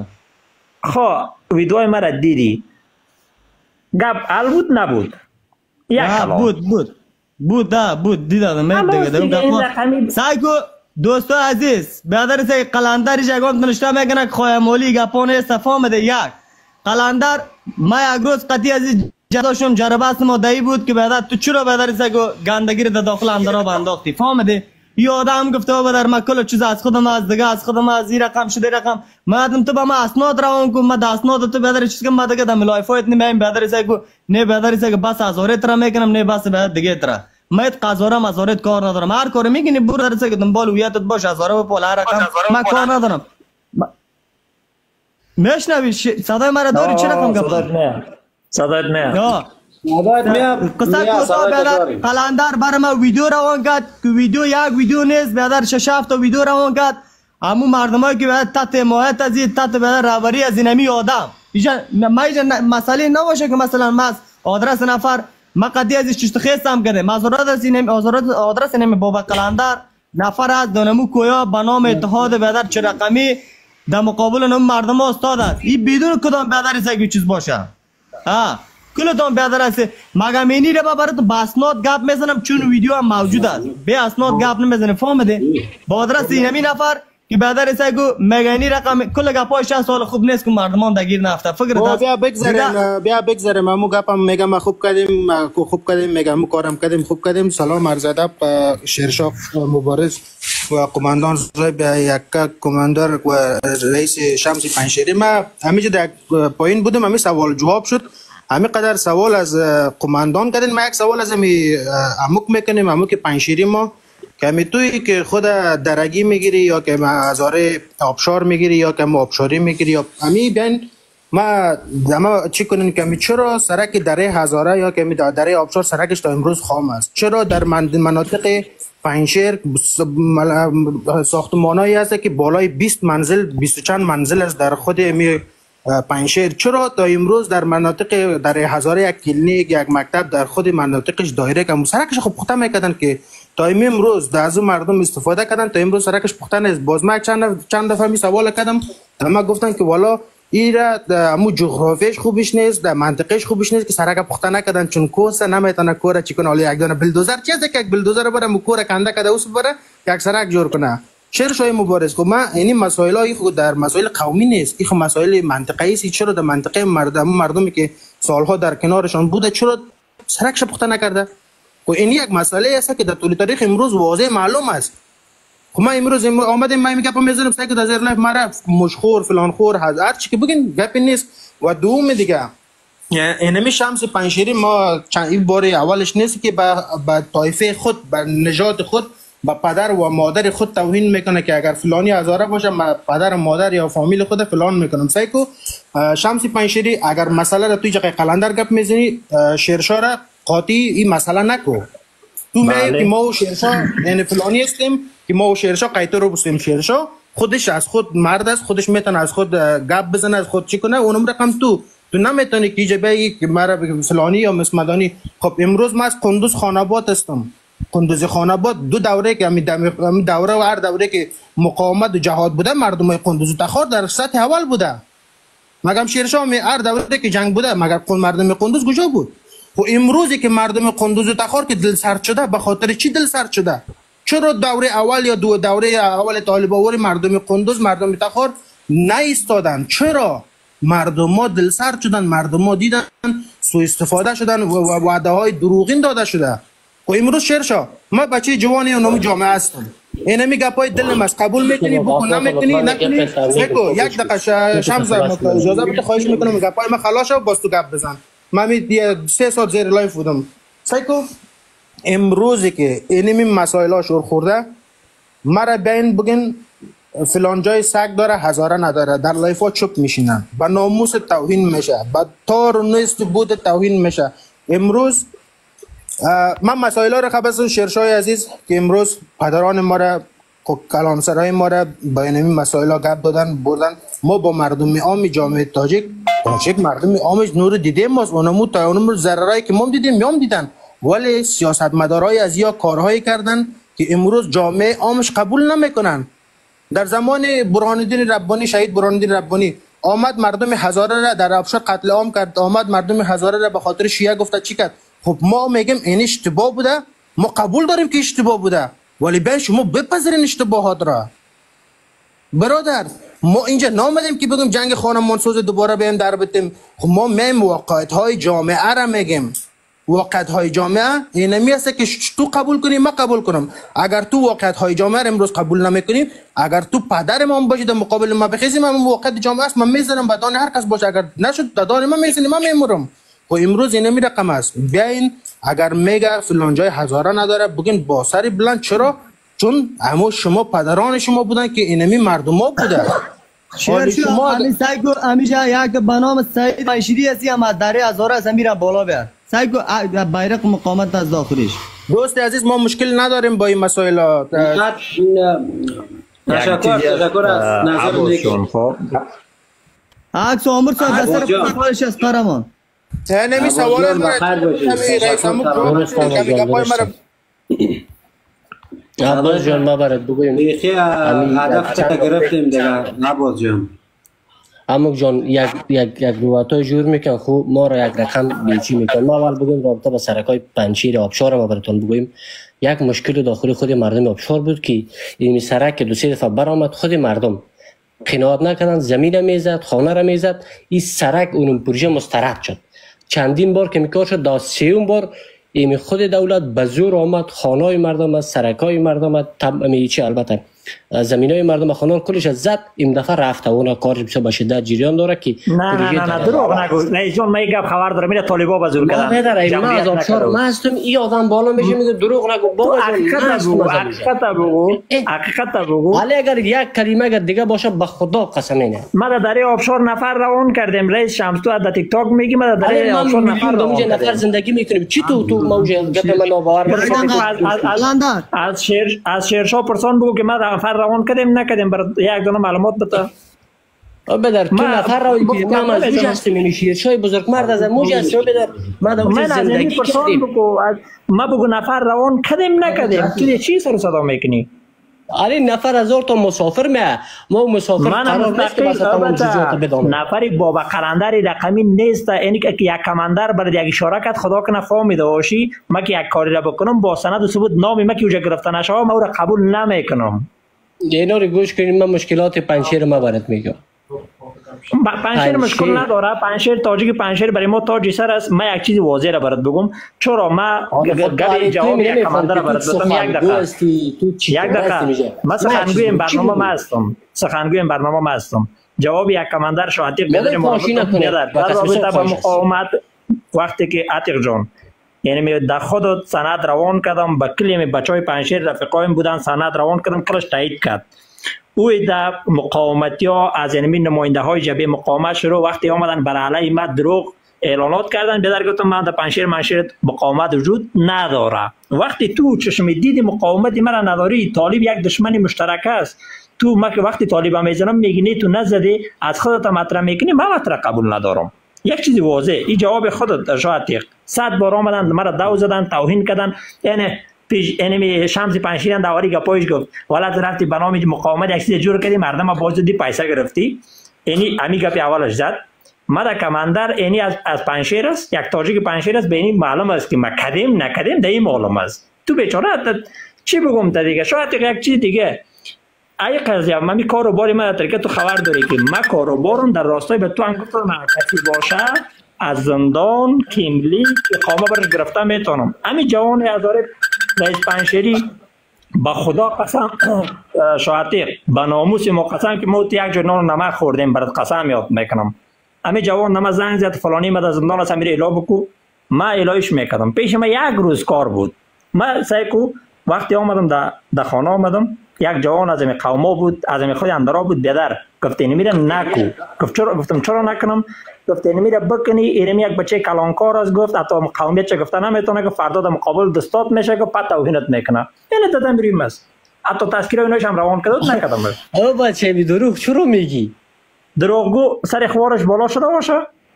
خب ویدیو مرا دیدی گپ حل بود نبود یک کلام بود بود بود ده بود دیدم من دیگه سایکو دوستو عزیز بیادر سه قلندر جگام نوشته میکنه که خایمالی گپانه استفاده یک قلندر ما یک روز قطعی عزیز جداشم جربست مادهی بود که بیادر تو چرا بیادر سه گندگی رو داخل اندراب انداختی فهمیده یه آدم گفته با بیادر ما کل چیز از خودم از دیگه از خودم از این رقم شده رقم ما دم تو با ما اسناد روان کن ما د اسناد تو بیادر چیز که ما دیگه دم لایفایت نمیم بیادر سه نه بیادر سه بس هزاره ترا میکنم نه بس بیادر دیگه ترا ما ات قزارم ازارت کار ندارم هر کاری میگنی برو درسه که دنبال هویتت باش هزاره و پول هر رقم من کار ندارم میشنوی صدای مرا داری چه رقم گپ صدات نه صدات نه صدات نه قصه کوتاه بیادر قلندر برای ما ویدیو روان کرد که ویدیو یک ویدیو نیست بیادر شش هفت تا ویدیو روان کرد همون مردمایی که بیادر تحت حمایت از این تحت بیادر رهبری از اینمی آدم ایجا ما ایجا مسئله نباشه که مثلا ما آدرس نفر ما قضیه ازش چشت خیستم کرده مزارات از این آدرس اینمی بابا قلندر نفر از دانمو کویا به نام اتحاد بیادر چه رقمی در مقابل نم مردم استاد است این بدون کدام بیادر است که چیز باشه ها کلتون بیادر است مگه مینی رو برات با اسناد گپ میزنم چون ویدیو هم موجود است به اسناد گپ نمیزنه فهمیده با آدرس اینمی نفر که بعد از اینکه مگانی رقم کل گپای شصت سال خوب نیست که مردمان دگیر نفته فکر داشت بیا بگذاریم بیا بگذاریم همو گپم میگم ما خوب کردیم خوب کردیم میگم مو کارم کردیم خوب کردیم سلام عرض ادب شیرشاه مبارز و قماندان صاحب یک کماندر و رئیس شمسی پنجشیری ما همینجا در پایین بودم همین سوال جواب شد همین قدر سوال از قماندان کردین ما یک سوال از می عمق میکنیم عمق پنجشیری ما که توی که خود درگی میگیری یا که هزاره آبشار میگیری یا که آبشاری میگیری یا همی بیان ما ما چی کنین که چرا سرک دره هزاره یا که دره آبشار سرکش تا امروز خام است چرا در مناطق پنجشیر ساختمانایی هست که بالای بیست منزل بیست و چند منزل است در خود می پنجشیر چرا تا امروز در مناطق در هزاره یک کلینیک یک مکتب در خود مناطقش دایره که سرکش خب پخته میکردن که تا امروز از اون مردم استفاده کردن، تا امروز سرکش پخته نیست. باز من چند چند دفعه می سوال کردم، اما گفتن که والا ایرا امو جغرافیش خوبش نیست، در منطقهش خوبش نیست که سرک پخته نکردن، چون کوسه نمیتونه کوره چیکن. حالا یک دونه بلدوزر چیزه که یک بلدوزر بره مو کوره کنده کده اوس بره یک سرک جور کنه. شهر شاه مبارز خب من این مسائل های خود در مسائل قومی نیست، این مسائل منطقه‌ای است. چرا در منطقه مردم مردمی که سالها در کنارشان بوده چرا سرکش پخته نکرده؟ خب این یک مسئله است که در طول تاریخ امروز واضح معلوم است. خب من امروز آمدم من میگم میذارم سعی کنم در لایف مرا مشخور فلان خور هر چی که بگین گپ نیست. و دوم دیگه اینمی شمس پنجشیری ما چند بار اولش نیست که با با طایفه خود با نژاد خود با پدر و مادر خود توهین میکنه که اگر فلانی هزاره باشه ما پدر و مادر یا فامیل خود فلان میکنم. سعی کو شمس پنجشیری اگر مسئله را توی جای قلندر گپ میزنی شیرشاه را قاطی این مسئله نکو. تو میگی که ما و شیرشاه یعنی فلانی هستیم که ما و شیرشاه قیتو رو بستیم. شیرشاه خودش از خود مرد است، خودش میتونه از خود گپ بزنه، از خود چی کنه. اونم رقم تو تو نمیتونی که اینجا بگی که مرا فلانی یا مسمدانی. خب امروز ما از قندوز خاناباد هستم. قندوز خاناباد دو دوره که همین دوره و هر دوره که مقاومت و جهاد بوده مردم قندوز و تخار در سطح اول بوده. مگم شیرشاه می هر دوره که جنگ بوده مگر مردم قندوز کجا بود؟ و امروزی که مردم قندوز و تخار که دل سرد شده به خاطر چی دل سرد شده؟ چرا دوره اول یا دو دوره اول طالباوری مردم قندوز مردم تخار نایستادن؟ چرا مردم ما دل سرد شدن؟ مردم ما دیدن سوء استفاده شدن و وعده های دروغین داده شده. و امروز شیرشاه ما بچه جوانی اونم جامعه هستم، اینمی گپای دلم است قبول میکنی بکن نمیکنی نکنی. فکر یک دقیقه شمس اجازه بده خواهش میکنم گپای ما خلاص شو باز تو گپ بزن. من می سه سال زیر لایف بودم. سایکو امروزی که اینمی مسائل ها شور خورده مرا بین بگن فلان جای سگ داره هزاره نداره در لایف ها چپ میشینن، با ناموس توهین میشه، با تار و نیست بود توهین میشه. امروز من مسائل ها را خبرستون شیرشاه عزیز که امروز پدران ما را کلانسرای ما را با اینمی مسائل ها گپ دادن بردن. ما با مردم عام جامعه تاجیک تاجیک مردم عامش نور دیدیم، ما اونمو تا اونم ضررایی که ما دیدیم میام دیدن، ولی سیاستمدارای از یا کارهایی کردن که امروز جامعه عامش قبول نمیکنن. در زمان برهان الدین ربانی شهید برهان الدین ربانی آمد مردم هزاره را در افشار قتل عام کرد، آمد مردم هزاره را به خاطر شیعه گفته چی کرد. خب ما میگیم این اشتباه بوده، ما قبول داریم که اشتباه بوده، ولی به شما بپذیرین اشتباهات را. برادر ما اینجا نامدیم که بگیم جنگ خانمانسوز دوباره بیم در بتیم. خب ما میم واقعیت های جامعه را میگیم. واقعیت های جامعه اینمی است که تو قبول کنی ما قبول کنم. اگر تو واقعیت های جامعه امروز قبول نمیکنی، اگر تو پدر ما باشی در مقابل ما بخیزی، من واقعیت جامعه است من میزنم بدان هر کس باشه، اگر نشد دادان ما میزنی ما میمورم. و امروز اینمی رقم است. بیاین اگر میگه فلان جای هزاره نداره بگین با سری بلند. چرا؟ چون اما شما پدران شما بودن که اینمی مردم ها بوده. شما همین سعی کن همیشه یک بنام سعید پنجشیری هستی اما دره هزاره از میرم بالا بیار. سعی کن بیرق مقاومت از داخلیش. دوست عزیز ما مشکل نداریم با این مسائل. تشکر تشکر از نظرتون. خب عکس عمر صاحب دستر پروفایلش از قهرمان. نمی سوال رئیس عباس جان ما برات بگویم بیخی هدف تا گرفتیم دیگه عباس جان. عمو جان یک یک یک رواتای جور میکن خوب ما را یک رقم بیچی میکن. ما اول بگویم رابطه با سرکای پنجشیر آبشار ما براتون بگویم. یک مشکل داخلی خود مردم آبشار بود که این سرک دو سه دفعه برآمد، خود مردم قناعت نکردن، زمین میزد، خانه را میزد، این سرک اون پروژه مسترد شد. چندین بار که میکار شد، دا سیوم بار این خود دولت به زور آمد خانه‌های مردم از سرکای مردم از تمیچی البته زمینای مردم خانان کلش از زد. این دفعه رفته اون کارش بشه به شدت جریان داره که نه نه نه دروغ نگو. نه جون من گپ خبر دارم میره طالبا به زور کردن. نه پدر من از آبشار من هستم این آدم بالا میشه میگه دروغ نگو. بابا حقیقت بگو حقیقت بگو حقیقت بگو. ولی اگر یک کلمه اگر دیگه باشه به خدا قسم اینه. ما در دره آبشار نفر روان کردیم. رئیس شمس تو از تیک تاک میگی ما در دره آبشار نفر روان نفر زندگی میکنیم. چی تو تو موجه گپ من باور از شیر از شیرشاه پرسان بگو که ما نفر روان کردیم نکردیم. بر یک دونه معلومات بده. بدر تو نفر را که ما از موج هستم، این شیرشای بزرگ مرد از موج هست. بدر ما در موج زندگی کردیم. ما بگو نفر روان کدیم نکدیم، تو چی سر صدا میکنی؟ آره نفر هزار تا مسافر میه، ما مسافر قرار نیست که بس تمام جزئیات بدانم. نفری بابا قلندری رقمی نیست، اینی که یک کماندر برای یک اشاره کرد خدا کنه فهمیده باشی، ما که یک کاری را بکنم با سند و ثبوت نامی ما که اوجا گرفته نشه ما او را قبول نمیکنم. اینا رو گوش کنیم، من مشکلات پنجشیر ما برات میگم. پنجشیر مشکل نداره، پنجشیر تاجیک پنجشیر برای ما تاجی سر است. ما یک چیز واضح را برات بگم، چرا ما گلی جواب یک کماندر را برات دادم. یک دقیقه یک دقیقه ما سخنگوی برنامه ما هستم، سخنگوی برنامه ما هستم. جواب یک کماندر شاطر بدون موافقت در رابطه با مقاومت وقتی که عتیق جان یعنی می در خود سند روان کردم با کلیم بچهای پنجشیر رفیقایم بودن، سند روان کردم کلش تایید کرد. او در مقاومتی ها از اینمی نماینده های جبهه مقاومت شروع وقتی آمدن بر علیه ما دروغ اعلانات کردن، بدر گفتم من در پنجشیر منشیر مقاومت وجود نداره. وقتی تو چشم دید مقاومت مرا نداری، طالب یک دشمن مشترک است. تو ما که وقتی طالب میزنم میگی تو نزدی از خودت مطرح میکنی، من مطرح قبول ندارم. یک چیز واضح، این جواب خودت شاطیق. صد بار آمدن مرا دو زدن، توهین کردن، یعنی پیش انمی شمس پنجشیران داوری گپایش گفت والا رفتی به نام مقاومت یک چیز جور کردی، مردم باز دی پیسه گرفتی. یعنی امی گپی اولش زد. ما در کماندر یعنی از از پنجشیر است، یک تاجیک پنجشیر است، به این معلوم است که ما کدیم نکدیم در این معلوم است. تو بیچاره چی بگم تا دیگه؟ شاید یک چیز دیگه ای قضیه من می کاروباری من در تو خبر داری که من کاروبارم در راستای به تو هم گفتم کسی باشه از زندان کیملی اقامه برش گرفته میتونم. همین جوان هزاره رئیس پنجشیری با خدا قسم شاطر با ناموس ما قسم که ما یک جو نان نمک خوردیم برات قسم یاد میکنم. همین جوان نما زنگ زد فلانی ما از زندان است میره اعلام بکو، ما اعلامش میکردم. پیش ما یک روز کار بود. ما سعی کو وقتی آمدم در در خانه آمدم یک جوان از این قوما بود، از این خود اندرا بود، بیادر گفت اینی میره نکو. گفت چرا؟ گفتم چرا نکنم؟ گفت اینی میره بکنی، اینم یک بچه کلانکار است. گفت حتی قومیت چه گفته نمیتونه که فردا در مقابل دستات میشه که پات توهینت میکنه. اینه دادم بریم است. حتی تذکره ایناش هم روان کرد نکردم. او بچه بی دروغ چرا میگی؟ دروغگو سر خوارش بالا شده باشه.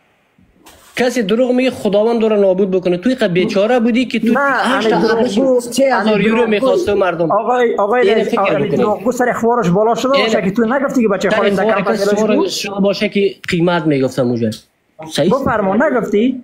کسی دروغ میگه خداوند داره نابود بکنه. توی قد بیچاره بودی که تو هشت هزار یورو میخواسته مردم. آقای آقای دروغگو سر خوارش بالا شده باشه که تو نگفتی که بچه خالم در کمپانی باشه که قیمت میگفتم موجه. صحیح بفرما نگفتی؟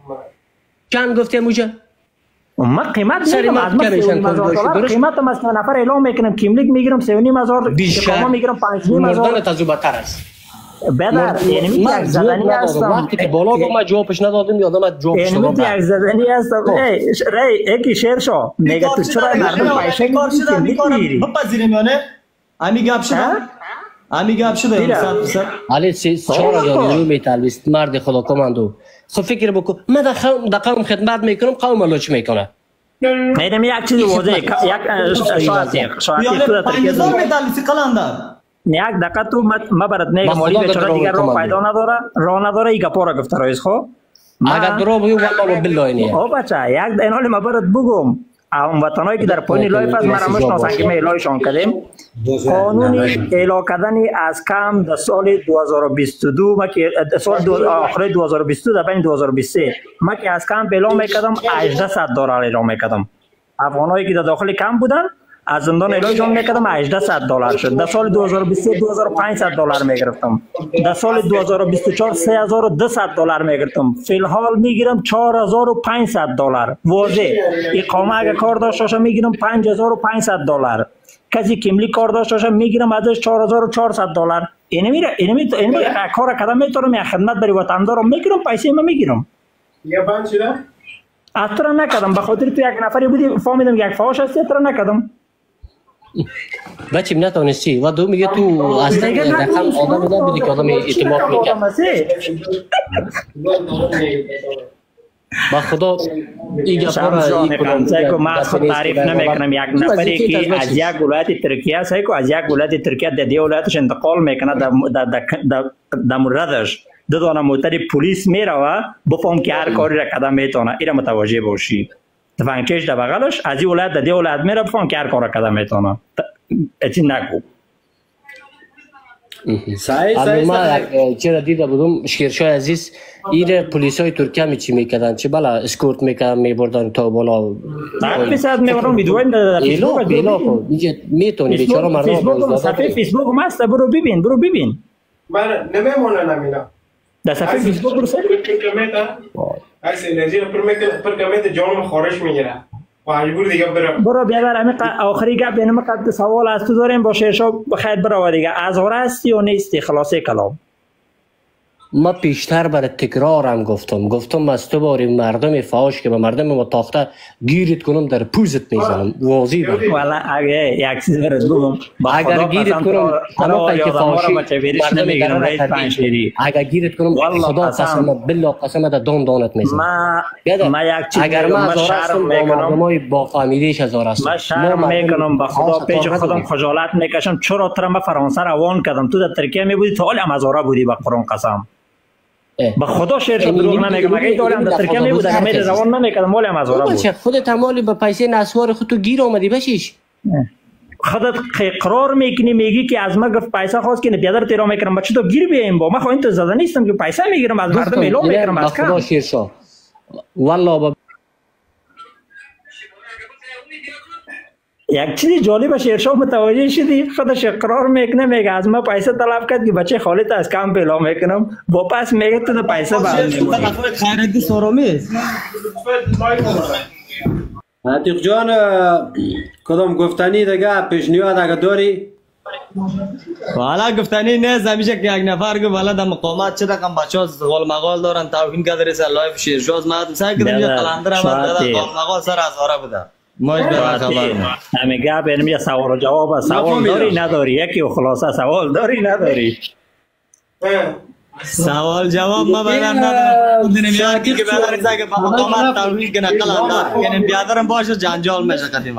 چند گفتی موجه؟ ما قیمت میگم از ما قیمت هم از نفر اعلام میکنم کیملیک میگیرم سه و نیم هزار، اقامه میگیرم پنج نیم هزار. مردن تجربتر است. بدر یعنی می یک زدنی هستم. وقتی که بالا با ما جوابش ندادم یادم جوابش دادم. یعنی می یک زدنی هستم. ای ری یکی شیر شو. میگه تو چرا مردم پیشه میگیری؟ بپذیریم یا نه؟ امی گپ شده؟ امی گپ شده؟ علی چهار هزار یورو میتلویست مرد خدا کماندو. خب فکر بکن من در قوم خدمت میکنم، قوم لوچ میکنه. میدم یک چیز واضحه، یک شاعتیق شاعتیق تو در ترکیه پنج هزار میتلویستی قلندر. یک دقیقه تو ما برات میگم مالی بیچاره دیگر رو فایده نداره، راه نداره. این گپا را گفته رئیس خو اگر درو بگو والله بالله اینه. او بچا یک اینال ما برات بگم اون وطنایی که در پایین لایف از مرا میشناسن که می لایشون کردیم قانون اعلام کردن از کم در سال دو هزار و بیست و دو ما که سال آخر دو هزار و بیست و دو در بین دو هزار و بیست و سه ما که از کم اعلام میکردم هجده دلار اعلام میکردم. افغانایی که در داخل کم بودن از زندان اعلام میکردم هجده دلار شد. در سال دو هزار و بیست و سه دو هزار و پانصد دلار میگرفتم. در سال دو هزار و بیست و چهار سه هزار و دویست دلار میگرفتم. فی الحال میگیرم چهار هزار و پانصد دلار. واضح اقامه اگه کار داشته باشم میگیرم پنج هزار و پانصد دلار. کسی کیملی کار داشته باشم میگیرم ازش چهار هزار و چهارصد دلار. اینه میره اینه میره اینه کار کردم میتونم یا خدمت برای وطن دارم میگیرم پیسه ما میگیرم. یه پنج چیه؟ اترا نکردم به خاطر تو یک نفری بودی فهمیدم یک فاحش هستی اترا نکردم. بچه نتونستی و دو میگه تو اصلا رقم آدم بودن بودی که آدم اعتماد میکرد. با خدا این گفت را ما از خود تعریف نمیکنم. یک نفری که از یک ولایت ترکیه است که از یک ولایت ترکیه در دیگه ولایتش انتقال میکنه در در در موردش دو دانه موتر پلیس میره بفهم که هر کاری را کدام میتونه. اینا متوجه باشی. تفنگچش در بغلش از این ولایت در دیگه ولایت میره بفهم که هر کار را کدام میتونه. اچین نگو. صحیح اما صحیح ما صحیح. چرا دیده بودم شیرشاه عزیز ایره پلیسای ترکیه می چی میکردن چه بالا اسکورت میکردن میبردن تا بالا صد فیصد میبرم ویدیو در ایلو فیسبوک ایلو خب میگه میتونی بیچاره مردم فیسبوک صفحه فیسبوک ماست برو ببین برو ببین من نمیمونه نمینا در صفحه فیسبوک برو سر عکس انرژی رو پر میکنه پر کمیت جانم خارش میگیره مجبور دیگه برم برو بیادر همین آخری گپ اینم قد سوال از تو داریم با شیرشا بخیر برو دیگه از هر هستی یا نیستی خلاصه کلام ما پیشتر برای تکرارم گفتم گفتم از تو باری مردم فاش که به مردم متاخته گیرت کنم در پوزت میزنم واضی دارم والا اگه یک چیز برد بگم اگر گیرت کنم همه که فاشی مردم در پنشیری اگر گیرت کنم خدا قسم بالله قسم در دان دانت میزنم ما ما یک چیز اگر ما شرم میکنم ما با فامیلیش هزار است ما شرم میکنم به خدا پیش خودم خجالت میکشم چرا تر ما فرانسه روان کردم تو در ترکیه میبودی تو حال مزاره بودی به قرآن قسم با خدا شعر دروغ نمیگم اگه دارم در ترکیه میبود اگه میره روان نمیکردم مال مزاره بود خودت مالی به پیسه نسوار خود تو گیر آمدی بشیش خودت اقرار میکنی میگی که از ما گفت پیسه خواست که بیادر تیرا میکنم بچه تو گیر بیایم با ما خواهی تو زده نیستم که پیسه میگیرم از مردم اعلام میکنم از کم خدا شیرشاه والله با یک چیز جالب شیرشاه متوجه شدی خودش اقرار میکنه میگه از ما پیسه طلب کرد که بچه خالت از کم پیلا میکنم با پس میگه تو پیسه بعد خیرتی سورومیز عتیق جان کدام گفتنی دیگه پیشنهاد اگه داری والا گفتنی نیست همیشه که یک نفر گفت والا در مقامات چه رقم بچه‌ها قول مقال دارن توهین کردن سر لایف شیرشاه ما سعی کردم یه قلندر هم دادن قول مقال سر از آره بوده ماش به خبر همه گپ اینم یه سوال و جواب سوال داری نداری یکی و خلاصه سوال داری نداری سوال جواب ما بیان ندارم نمیاد که بیادر ایسا که با مقامات توهین کنه قلندر یعنی بیادرم باشه جنجال میشه قدیما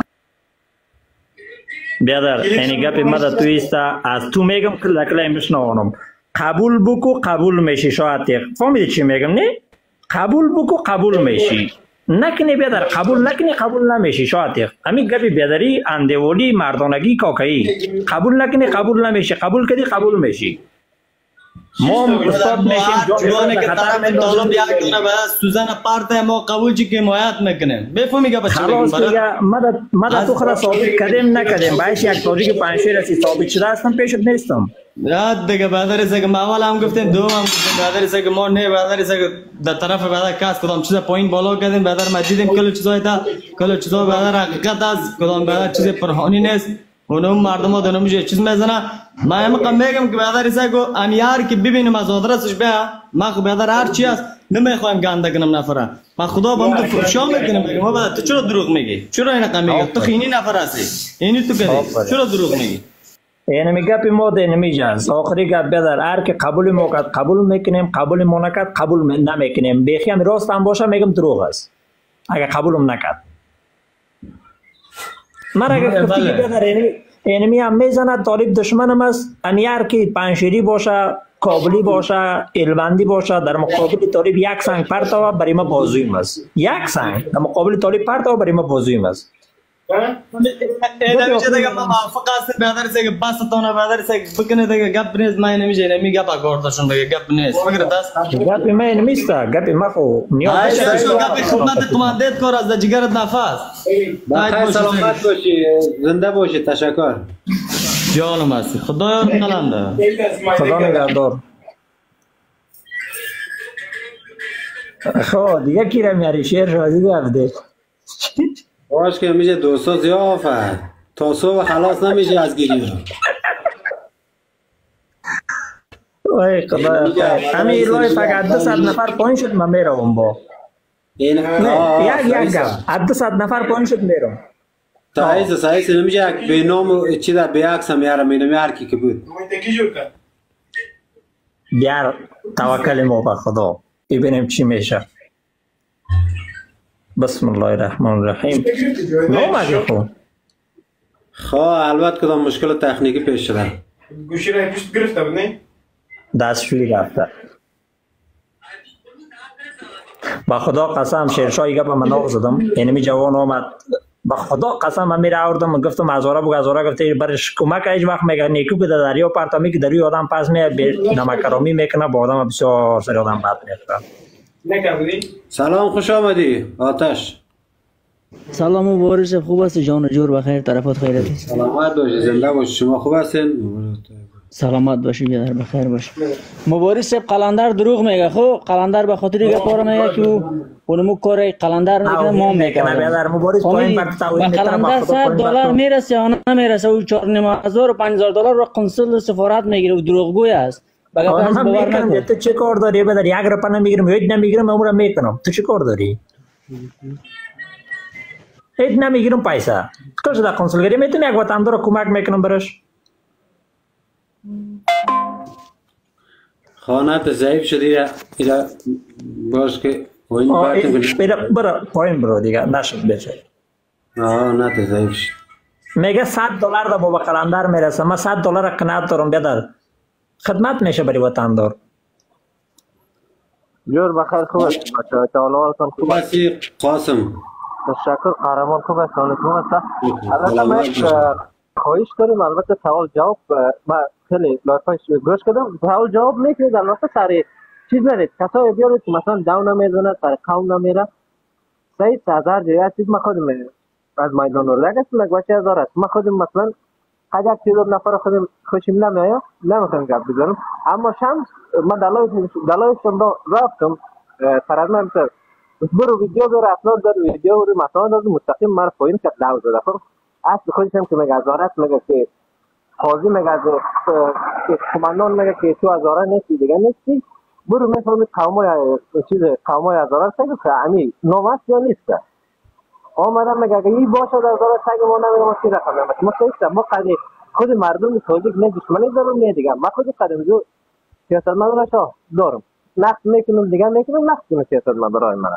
بیادر اینی گپ ما در تویستا از تو میگم کلا کلا میشنوانم قبول بکو قبول میشی شاید فهمیدی چی میگم نه قبول بکو قبول میشی نکنی بیادر قبول نکنی قبول نمیشی شاید همین گپی بیادری اندولی مردانگی کاکایی قبول نکنی قبول نمیشی قبول کردی قبول میشی ما استاد میشیم جوانی که طرف طالب یک دونه به سوزن پارت ما قبول چی که حمایت میکنه بفهمی که بچه خلاص دیگه ما در تو خدا ثابت کردیم نکردیم باعث یک تاجیک پنجشیر هستی ثابت شده هستم پیشت نیستم یاد دیگه برادر ایسا که ما اول هم گفتیم دوم هم گفتیم برادر ایسا که ما نه برادر ایسا که در طرف برادر کس کدام چیز پایین بالا کردیم برادر ما دیدیم کل چیزای تا کل چیزا برادر حقیقت است کدام برادر چیز پنهانی نیست اونم مردم ها دنم میشه چیز میزنه ما هم میگم که برادر ایسا که انیار که ببینیم از آدرسش بیا ما خو برادر هر چی است نمیخوایم گنده کنم نفره ما خدا با تو فحشا میکنم میگم ما تو چرا دروغ میگی چرا اینا کم میگی تو خینی نفر هستی اینی تو کدی چرا دروغ میگی یعنی میگه پی ما ده نمیجاز آخری گپ بدر هر که قبول ما کرد قبول میکنیم قبول ما نکرد قبول نمیکنیم بیخی هم راست هم باشه میگم دروغ است اگه قبولم نکرد من اگه گفتی که بدر اینمی هم میزند طالب دشمنم است انیار که پنشیری باشه کابلی باشه الوندی باشه در مقابل طالب یک سنگ پرتاوه برای ما بازویم است یک سنگ در مقابل طالب پرتاوه برای ما بازویم است نمیشه دیگه ما موافق هستیم برادر ایسا که بس تونه برادر ایسا که بکنه دیگه گپ نیست ما نمیشه نمی گپ اگردشون دیگه گپ نیست فکر دست گپ ما نمیسته گپ ما خو نیاز داشته گپ خدمت کماندت کار از جگرت نفس بخیر سلامت باشی زنده باشی تشکر جانم هستی خدا یار قلنده خدا نگهدار خب دیگه کی را میاری شیر شادی گفته باش که میشه دوستا زیافت تا صبح خلاص نمیشه از گیری وای خدا همین لای فقط دو صد نفر پایین شد من میروم با یک یک گفت دو صد نفر پایین شد میروم سایز سایز نمیشه یک به نام چی در به عکس هم یارم اینم هر کی که بود بیار توکل ما به خدا ببینیم چی میشه بسم الله الرحمن الرحیم نام اگه خو خواه البته کدام مشکل تکنیکی پیش شده گوشی را پشت گرفته بود نه؟ دستشویی رفته با خدا قسم شیرشایی گپ من ناغ زدم اینمی جوان آمد به خدا قسم من میره آوردم گفتم ازاره بگو ازاره گفته برش کمک هیچ وقت میگه نیکو که در دریا پرتامی که دریو آدم پس می نمکرامی میکنه با آدم بسیار سر آدم بد میکنه. سلام خوش آمدی آتش. سلام مبارک خوب است جان جور بخیر طرفات خیرتی. سلامت باشی زنده باشی شما خوب هستین؟ سلامت باشی بیادر بخیر باش. مبارک صاحب قلندر دروغ میگه خب قلندر به خاطر دیگه کار میگه که اونمو کار قلندر میکنه ما میکنه بیادر مبارک پایین پر تاوین میکنه قلندر صد دلار میرسه یا نمیرسه او چهار و نیم هزار و پنج هزار دلار رو قنصل سفارت میگیره و دروغگوی است. بگه من میکنم تو چه کار داری بدر یک رپا نمیگیرم هیچ نمیگیرم عمرم میکنم تو چه کار داری؟ هیچ نمیگیرم پیسه کاش در کنسولگری میتونی یک وطندار رو کمک میکنم برش. خانت ضعیف شدی ایلا باش که پایین پرتیم برا پایین برو دیگه نشد بشه. آه نه تو ضعیف شد. میگه صد دلار دا بابا قلندر میرسه من صد دلار قناعت دارم بیادر خدمت میشه بری وطندار. جور بخیر خوب است بچه چاولوالتان خوب است قاسم. تشکر قهرمان خوب است حالتون است. البته ما یک خواهش داریم البته سوال جواب ما خیلی لایفش گوش کردم سوال جواب میکنید البته سر چیز نرید کسایی بیارید که مثلا دو نمیزنه سر قوم نمیره سه هزار جایی چیز ما خودم از میدان رو لگست یک بچه هزار است ما خودم مثلا هر یک چیز نفر خودم خوشیم نمیاید نمیخوایم گپ بزنم اما شمس ما دلایشم را رفتم سر از من برو ویدیو برو اپلود در ویدیو رو مثلا داد مستقیم من پایین کرد دو زده خب اصل خودش هم که میگه ازارت میگه که قاضی میگه از کماندان میگه که تو ازاره نیستی دیگه نیستی برو میفهمی قومای چیز قومای ازاره سگه که امی نام است یا نیست آمدم میگه که این باشه در ازاره سگه ما نمیگه ما چی رقم نمیگه ما سیستم ما قدی خود مردم توجیه نه دشمنی دارم نه دیگه ما خود قدم جو سیاست مدارش دارم نقد میکنم دیگه میکنم نقد کنم سیاست مدارای من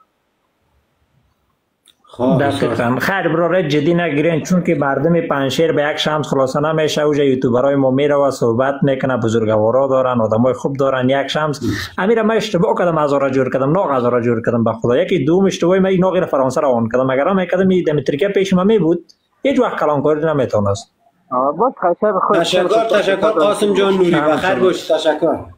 دقیقا خیر برای جدی نگیرین چون که مردم پنشیر به یک شمس خلاصه نمیشه اوجا یوتیوبرای ما میره و صحبت میکنه بزرگوارا دارن آدمای خوب دارن یک شمس امیر ما اشتباه کردم از را جور کردم ناغ از را جور کردم به خدا یکی دوم اشتباهی من ناغ را فرانسه را اون کردم اگر هم کردم دم ترکیه پیش ما می بود هیچ وقت کلانکاری نمیتونست. باز خیلی تشکر تشکر قاسم جان نوری بخیر باش تشکر.